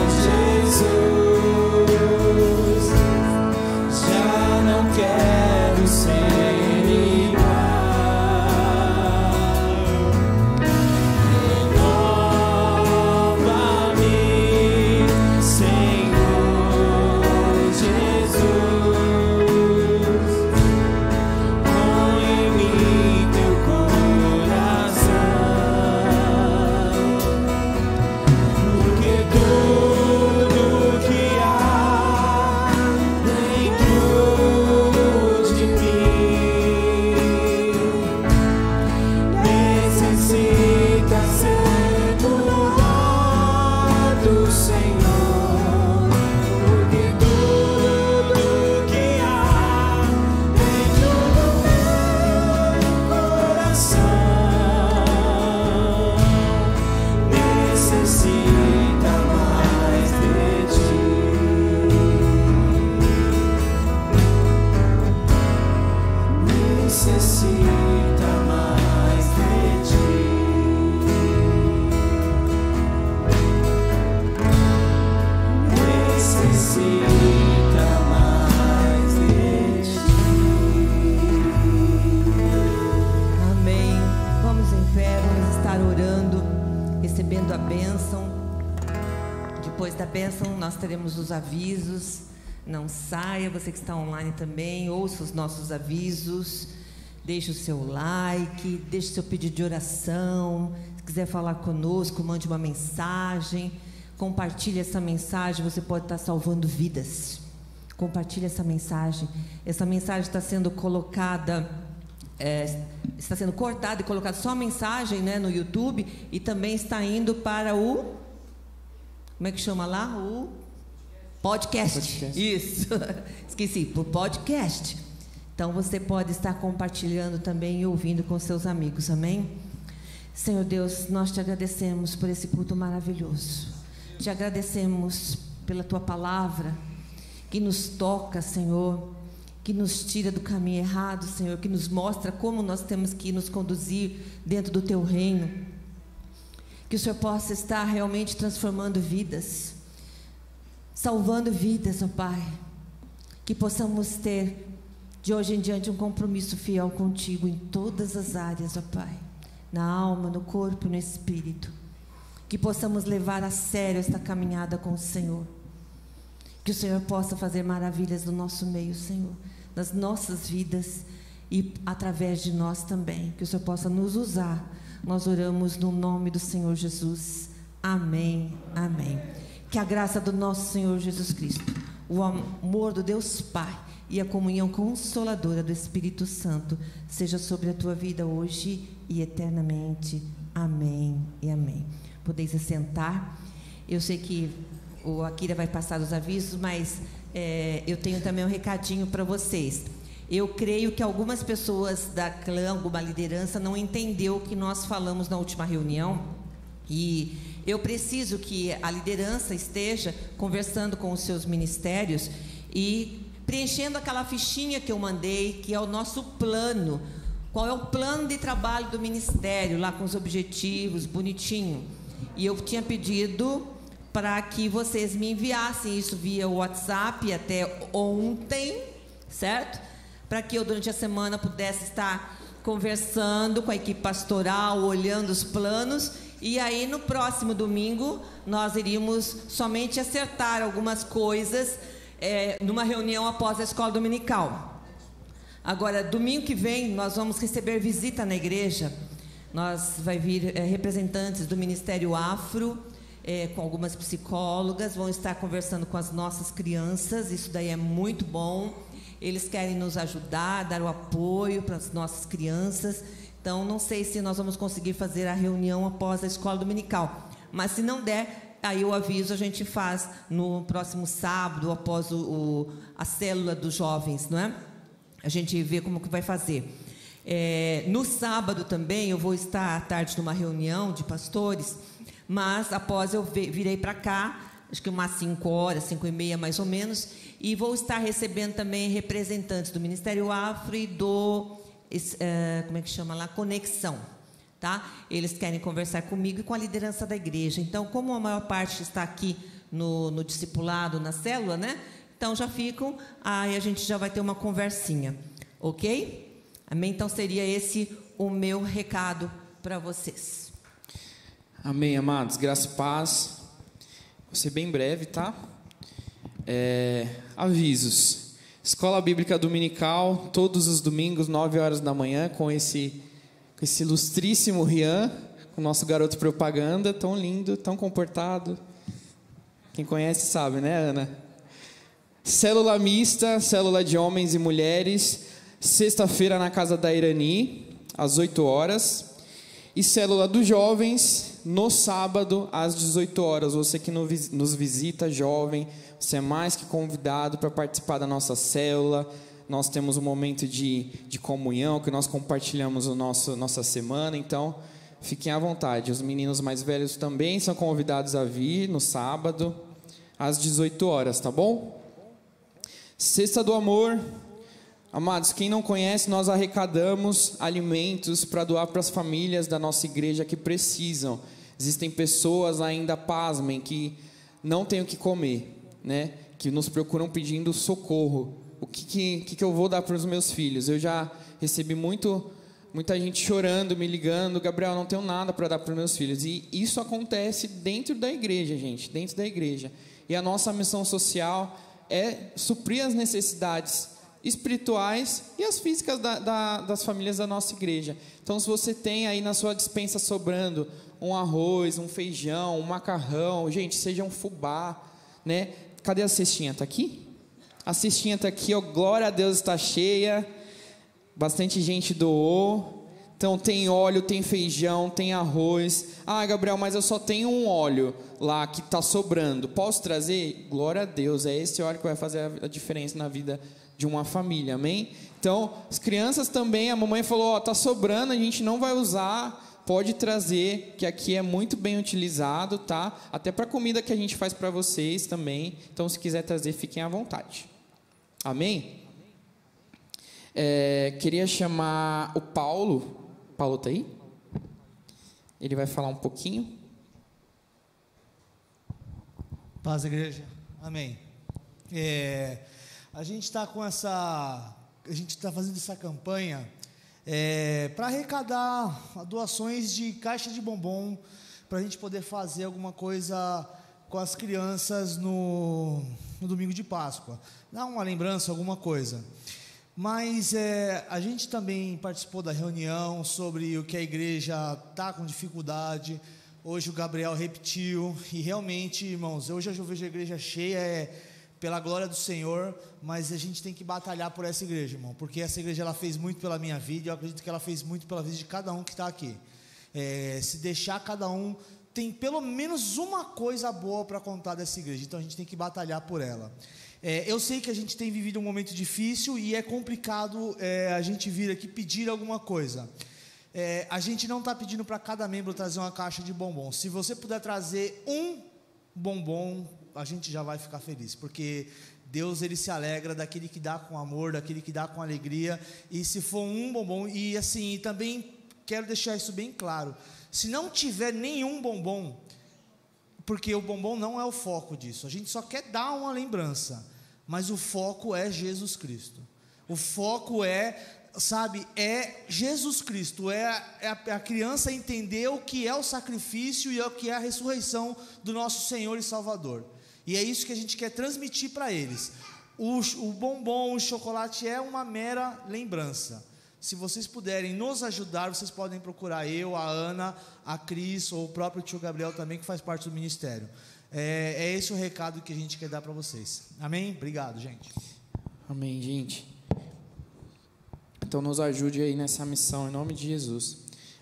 Jesus. Já não quero ser igual. Renova-me, Senhor Jesus. Põe em mim teu Depois da bênção, nós teremos os avisos, Não saia, você que está online também, ouça os nossos avisos, deixe o seu like, deixe o seu pedido de oração. Se quiser falar conosco, mande uma mensagem, compartilhe essa mensagem, você pode estar salvando vidas. Compartilhe essa mensagem. Essa mensagem está sendo colocada, está sendo cortada e colocada só a mensagem, né, no YouTube, e também está indo para o, como é que chama lá? O podcast. Isso, esqueci, por podcast. Então você pode estar compartilhando também e ouvindo com seus amigos, amém? Senhor Deus, nós te agradecemos por esse culto maravilhoso. Te agradecemos pela tua palavra que nos toca, Senhor, que nos tira do caminho errado, Senhor, que nos mostra como nós temos que nos conduzir dentro do teu reino. Que o Senhor possa estar realmente transformando vidas, salvando vidas, ó Pai. Que possamos ter de hoje em diante um compromisso fiel contigo em todas as áreas, ó Pai, na alma, no corpo e no espírito. Que possamos levar a sério esta caminhada com o Senhor. Que o Senhor possa fazer maravilhas no nosso meio, Senhor, nas nossas vidas e através de nós também. Que o Senhor possa nos usar. Nós oramos no nome do Senhor Jesus. Amém, amém. Que a graça do nosso Senhor Jesus Cristo, o amor do Deus Pai e a comunhão consoladora do Espírito Santo seja sobre a tua vida hoje e eternamente. Amém e amém. Podeis assentar. Eu sei que o Akira vai passar os avisos, mas eu tenho também um recadinho para vocês. Eu creio que algumas pessoas da clã, alguma liderança, não entendeu o que nós falamos na última reunião, e eu preciso que a liderança esteja conversando com os seus ministérios e preenchendo aquela fichinha que eu mandei, que é o nosso plano. Qual é o plano de trabalho do ministério, lá com os objetivos, bonitinho. E eu tinha pedido para que vocês me enviassem isso via WhatsApp até ontem, certo? Para que eu, durante a semana, pudesse estar conversando com a equipe pastoral, olhando os planos, e aí no próximo domingo nós iríamos somente acertar algumas coisas numa reunião após a escola dominical. Agora, domingo que vem, nós vamos receber visita na igreja. Vai vir representantes do Ministério Afro, com algumas psicólogas, vão estar conversando com as nossas crianças. Isso daí é muito bom. Eles querem nos ajudar, dar o apoio para as nossas crianças. Então, não sei se nós vamos conseguir fazer a reunião após a escola dominical. Mas se não der, aí o aviso a gente faz no próximo sábado, após a célula dos jovens, não é? A gente vê como que vai fazer. No sábado também, eu vou estar à tarde numa reunião de pastores, mas após eu virei para cá, acho que umas 5 horas, 5h30 mais ou menos, e vou estar recebendo também representantes do Ministério Afro e do, como é que chama lá? Conexão, tá? Eles querem conversar comigo e com a liderança da igreja. Então, como a maior parte está aqui no discipulado, na célula, né? Então, já ficam, aí a gente já vai ter uma conversinha, ok? Amém? Então, seria esse o meu recado para vocês. Amém, amados. Graça e paz. Vou ser bem breve, tá? Avisos. Escola Bíblica Dominical, todos os domingos, 9 horas da manhã, com esse ilustríssimo Rian, com o nosso garoto propaganda, tão lindo, tão comportado. Quem conhece sabe, né, Ana? Célula mista, célula de homens e mulheres, sexta-feira na casa da Irani, às 8 horas. E célula dos jovens, no sábado, às 18 horas. Você que nos visita, jovem, você é mais que convidado para participar da nossa célula. Nós temos um momento de comunhão, que nós compartilhamos nossa semana. Então, fiquem à vontade. Os meninos mais velhos também são convidados a vir no sábado, às 18 horas, tá bom? Cesta do Amor. Amados, quem não conhece, nós arrecadamos alimentos para doar para as famílias da nossa igreja que precisam. Existem pessoas ainda, pasmem, que não têm o que comer, né? Que nos procuram pedindo socorro. O que eu vou dar para os meus filhos? Eu já recebi muita gente chorando, me ligando: Gabriel, não tenho nada para dar para os meus filhos. E isso acontece dentro da igreja, gente, dentro da igreja. E a nossa missão social é suprir as necessidades espirituais e as físicas das famílias da nossa igreja. Então, se você tem aí na sua despensa sobrando um arroz, um feijão, um macarrão, gente, seja um fubá, né? Cadê a cestinha? Tá aqui? A cestinha está aqui, ó, glória a Deus, está cheia, bastante gente doou. Então tem óleo, tem feijão, tem arroz. Ah, Gabriel, mas eu só tenho um óleo lá que está sobrando, posso trazer? Glória a Deus, é esse óleo que vai fazer a diferença na vida de uma família, amém? Então, as crianças também, a mamãe falou, ó, tá sobrando, a gente não vai usar, pode trazer, que aqui é muito bem utilizado, tá? Até para a comida que a gente faz para vocês também. Então, se quiser trazer, fiquem à vontade. Amém? Queria chamar o Paulo. Paulo está aí? Ele vai falar um pouquinho. Paz, igreja. Amém. A gente está com essa... A gente está fazendo essa campanha para arrecadar doações de caixa de bombom, para a gente poder fazer alguma coisa com as crianças no domingo de Páscoa. Dar uma lembrança, alguma coisa. Mas a gente também participou da reunião sobre o que a igreja está com dificuldade. Hoje o Gabriel repetiu, e realmente, irmãos, hoje eu vejo a igreja cheia, pela glória do Senhor, mas a gente tem que batalhar por essa igreja, irmão, porque essa igreja ela fez muito pela minha vida, e eu acredito que ela fez muito pela vida de cada um que está aqui. Se deixar, cada um tem pelo menos uma coisa boa para contar dessa igreja, então a gente tem que batalhar por ela. Eu sei que a gente tem vivido um momento difícil e é complicado a gente vir aqui pedir alguma coisa. A gente não está pedindo para cada membro trazer uma caixa de bombom. Se você puder trazer um bombom, a gente já vai ficar feliz, porque Deus ele se alegra daquele que dá com amor, daquele que dá com alegria. E se for um bombom, e assim, também quero deixar isso bem claro, se não tiver nenhum bombom, porque o bombom não é o foco disso, a gente só quer dar uma lembrança, mas o foco é Jesus Cristo. O foco é Jesus Cristo, a criança entender o que é o sacrifício e o que é a ressurreição do nosso Senhor e Salvador. E é isso que a gente quer transmitir para eles. O bombom, o chocolate é uma mera lembrança. Se vocês puderem nos ajudar, vocês podem procurar eu, a Ana, a Cris, ou o próprio tio Gabriel também, que faz parte do ministério. É esse o recado que a gente quer dar para vocês. Amém? Obrigado, gente. Amém, gente. Então nos ajude aí nessa missão, em nome de Jesus.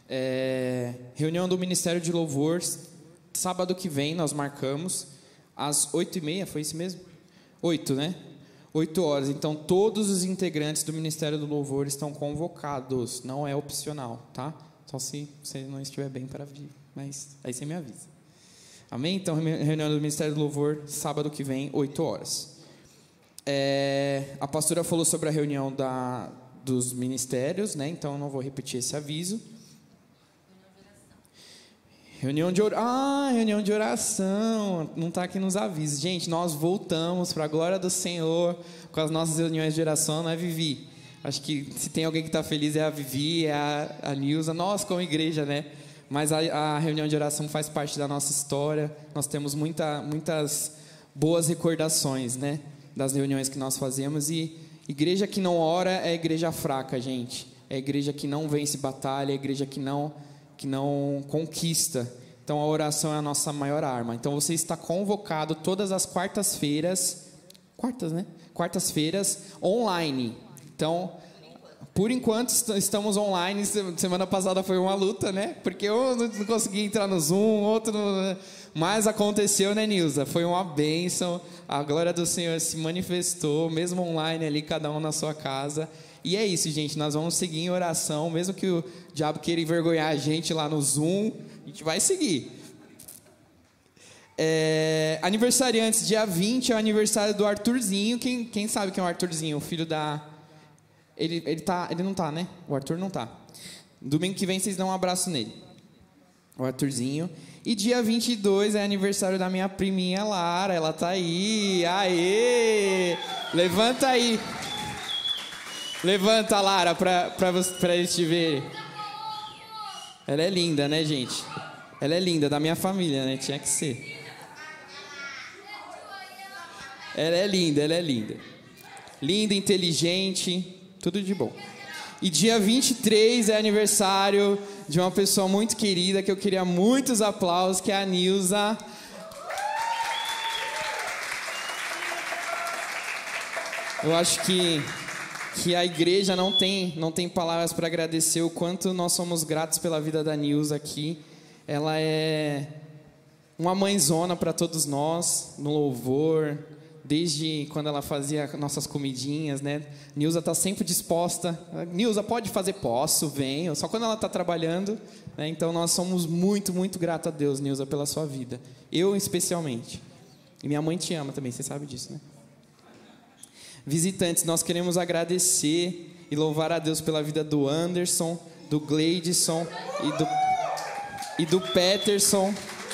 Reunião do Ministério de Louvor, sábado que vem nós marcamos, às 8h30, foi isso mesmo? 8, né? 8 horas. Então todos os integrantes do Ministério do Louvor estão convocados, não é opcional, tá? Só se você não estiver bem para vir, mas aí você me avisa. Amém? Então reunião do Ministério do Louvor, sábado que vem, 8 horas. A pastora falou sobre a reunião dos ministérios, né? Então eu não vou repetir esse aviso. Reunião de oração, não está aqui nos avisos. Gente, nós voltamos para a glória do Senhor com as nossas reuniões de oração, não é, Vivi? Acho que se tem alguém que está feliz é a Vivi, é a Nilza, nós como igreja, né? Mas a reunião de oração faz parte da nossa história, nós temos muitas boas recordações, né? Das reuniões que nós fazemos, e igreja que não ora é igreja fraca, gente. É igreja que não vence batalha, é igreja que não conquista. Então a oração é a nossa maior arma. Então você está convocado todas as quartas-feiras, quartas-feiras online. Então, por enquanto estamos online. Semana passada foi uma luta, né? Porque eu não consegui entrar no Zoom, outro não... Mas aconteceu, né, Nilza? Foi uma bênção. A glória do Senhor se manifestou, mesmo online ali, cada um na sua casa. E é isso, gente, nós vamos seguir em oração, mesmo que o diabo queira envergonhar a gente lá no Zoom, a gente vai seguir. Aniversariantes, dia 20 é o aniversário do Arthurzinho. Quem sabe quem é o Arthurzinho? O filho da... Ele não tá, né? O Arthur não tá. Domingo que vem vocês dão um abraço nele. O Arthurzinho. E dia 22 é aniversário da minha priminha Lara, ela tá aí. Aê! Levanta aí. Levanta, Lara, pra eles te verem. Ela é linda, né, gente? Ela é linda, da minha família, né? Tinha que ser. Ela é linda, ela é linda. Linda, inteligente, tudo de bom. E dia 23 é aniversário de uma pessoa muito querida, que eu queria muitos aplausos, que é a Nilza. Eu acho que a igreja não tem palavras para agradecer o quanto nós somos gratos pela vida da Nilza aqui. Ela é uma mãezona para todos nós, no louvor, desde quando ela fazia nossas comidinhas, né? Nilza está sempre disposta. Nilza, pode fazer? Posso, venho. Só quando ela está trabalhando, né? Então nós somos muito, muito gratos a Deus, Nilza, pela sua vida. Eu especialmente. E minha mãe te ama também, você sabe disso, né? Visitantes, nós queremos agradecer e louvar a Deus pela vida do Anderson, do Gleidson e do Peterson.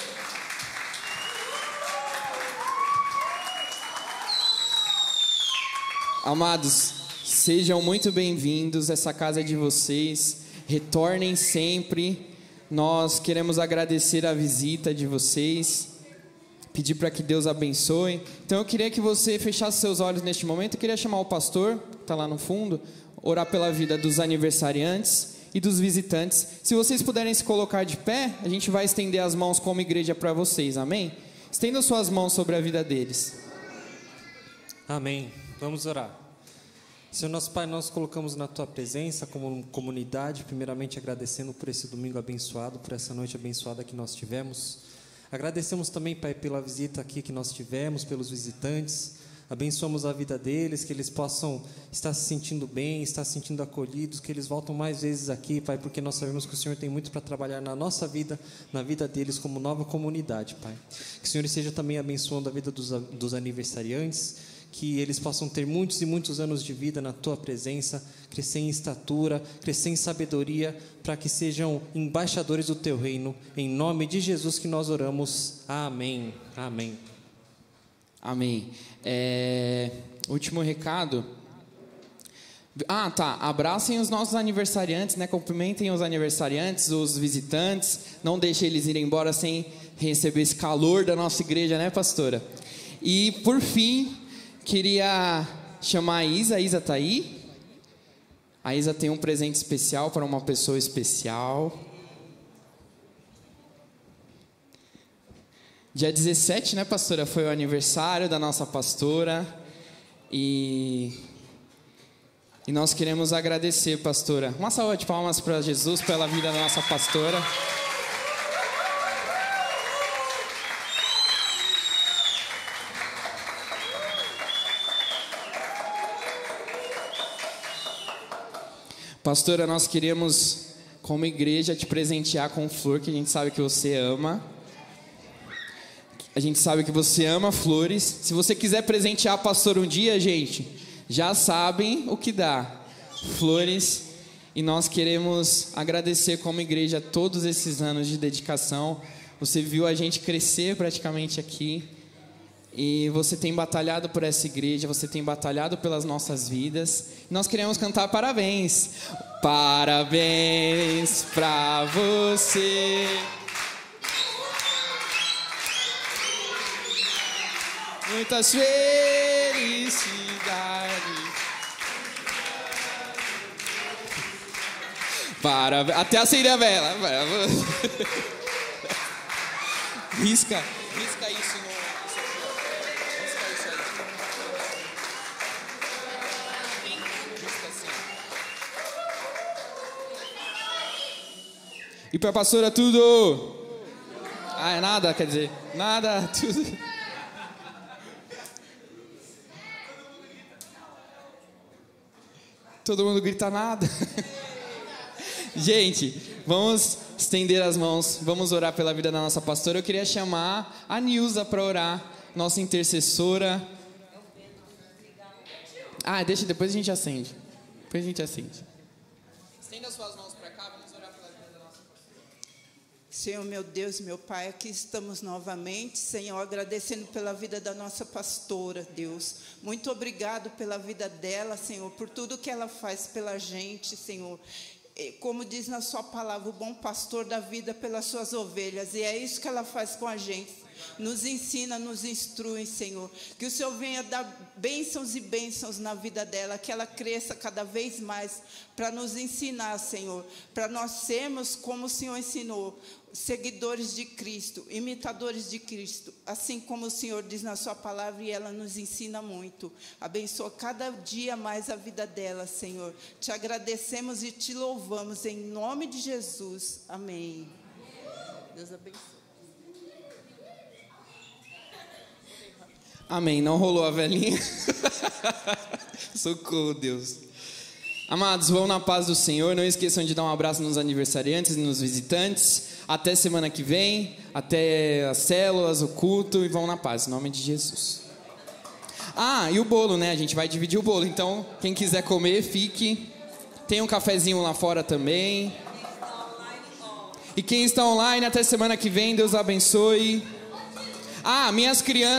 Amados, sejam muito bem-vindos, essa casa é de vocês, retornem sempre. Nós queremos agradecer a visita de vocês, pedir para que Deus abençoe. Então eu queria que você fechasse seus olhos neste momento. Eu queria chamar o pastor, que está lá no fundo, orar pela vida dos aniversariantes e dos visitantes. Se vocês puderem se colocar de pé, a gente vai estender as mãos como igreja para vocês, amém? Estendam suas mãos sobre a vida deles. Amém. Vamos orar. Senhor nosso Pai, nós colocamos na Tua presença como comunidade, primeiramente agradecendo por esse domingo abençoado, por essa noite abençoada que nós tivemos. Agradecemos também, Pai, pela visita aqui que nós tivemos, pelos visitantes. Abençoamos a vida deles, que eles possam estar se sentindo bem, estar se sentindo acolhidos, que eles voltam mais vezes aqui, Pai, porque nós sabemos que o Senhor tem muito para trabalhar na nossa vida, na vida deles como nova comunidade, Pai. Que o Senhor esteja também abençoando a vida dos aniversariantes, que eles possam ter muitos e muitos anos de vida na Tua presença, crescer em estatura, crescer em sabedoria, para que sejam embaixadores do Teu reino. Em nome de Jesus que nós oramos. Amém. Amém. Amém. Último recado. Abracem os nossos aniversariantes, né? Cumprimentem os aniversariantes, os visitantes. Não deixem eles irem embora sem receber esse calor da nossa igreja, né, pastora? E, por fim, queria chamar a Isa. A Isa está aí? A Isa tem um presente especial para uma pessoa especial. Dia 17, né, pastora? Foi o aniversário da nossa pastora. E nós queremos agradecer, pastora. Uma salva de palmas para Jesus pela vida da nossa pastora. Pastora, nós queremos, como igreja, te presentear com flor, que a gente sabe que você ama. A gente sabe que você ama flores. Se você quiser presentear a pastora um dia, gente, já sabem o que dá. Flores. E nós queremos agradecer como igreja todos esses anos de dedicação. Você viu a gente crescer praticamente aqui. E você tem batalhado por essa igreja, você tem batalhado pelas nossas vidas. Nós queremos cantar parabéns. Parabéns pra você. Muitas felicidades. Parabéns. Até acender a vela. Risca isso no... E para a pastora tudo. É nada, quer dizer, nada, tudo. Todo mundo grita nada. Gente, vamos estender as mãos, vamos orar pela vida da nossa pastora. Eu queria chamar a Nilza para orar, nossa intercessora. Deixa, depois a gente acende. Estenda as suas mãos para cá, vamos orar pela vida da nossa pastora. Senhor, meu Deus, meu Pai, aqui estamos novamente, Senhor, agradecendo pela vida da nossa pastora, Deus. Muito obrigado pela vida dela, Senhor, por tudo que ela faz pela gente, Senhor. Como diz na sua palavra, o bom pastor dá vida pelas suas ovelhas, e é isso que ela faz com a gente. Nos ensina, nos instrui, Senhor. Que o Senhor venha dar bênçãos e bênçãos na vida dela, que ela cresça cada vez mais para nos ensinar, Senhor, para nós sermos como o Senhor ensinou, seguidores de Cristo, imitadores de Cristo, assim como o Senhor diz na sua palavra, e ela nos ensina muito. Abençoa cada dia mais a vida dela, Senhor. Te agradecemos e te louvamos em nome de Jesus. Amém. Deus abençoe. Amém. Não rolou a velhinha? Socorro, Deus. Amados, vão na paz do Senhor. Não esqueçam de dar um abraço nos aniversariantes e nos visitantes. Até semana que vem. Até as células, o culto. E vão na paz, em nome de Jesus. Ah, e o bolo, né? A gente vai dividir o bolo. Então, quem quiser comer, fique. Tem um cafezinho lá fora também. E quem está online, até semana que vem. Deus abençoe. Ah, minhas crianças.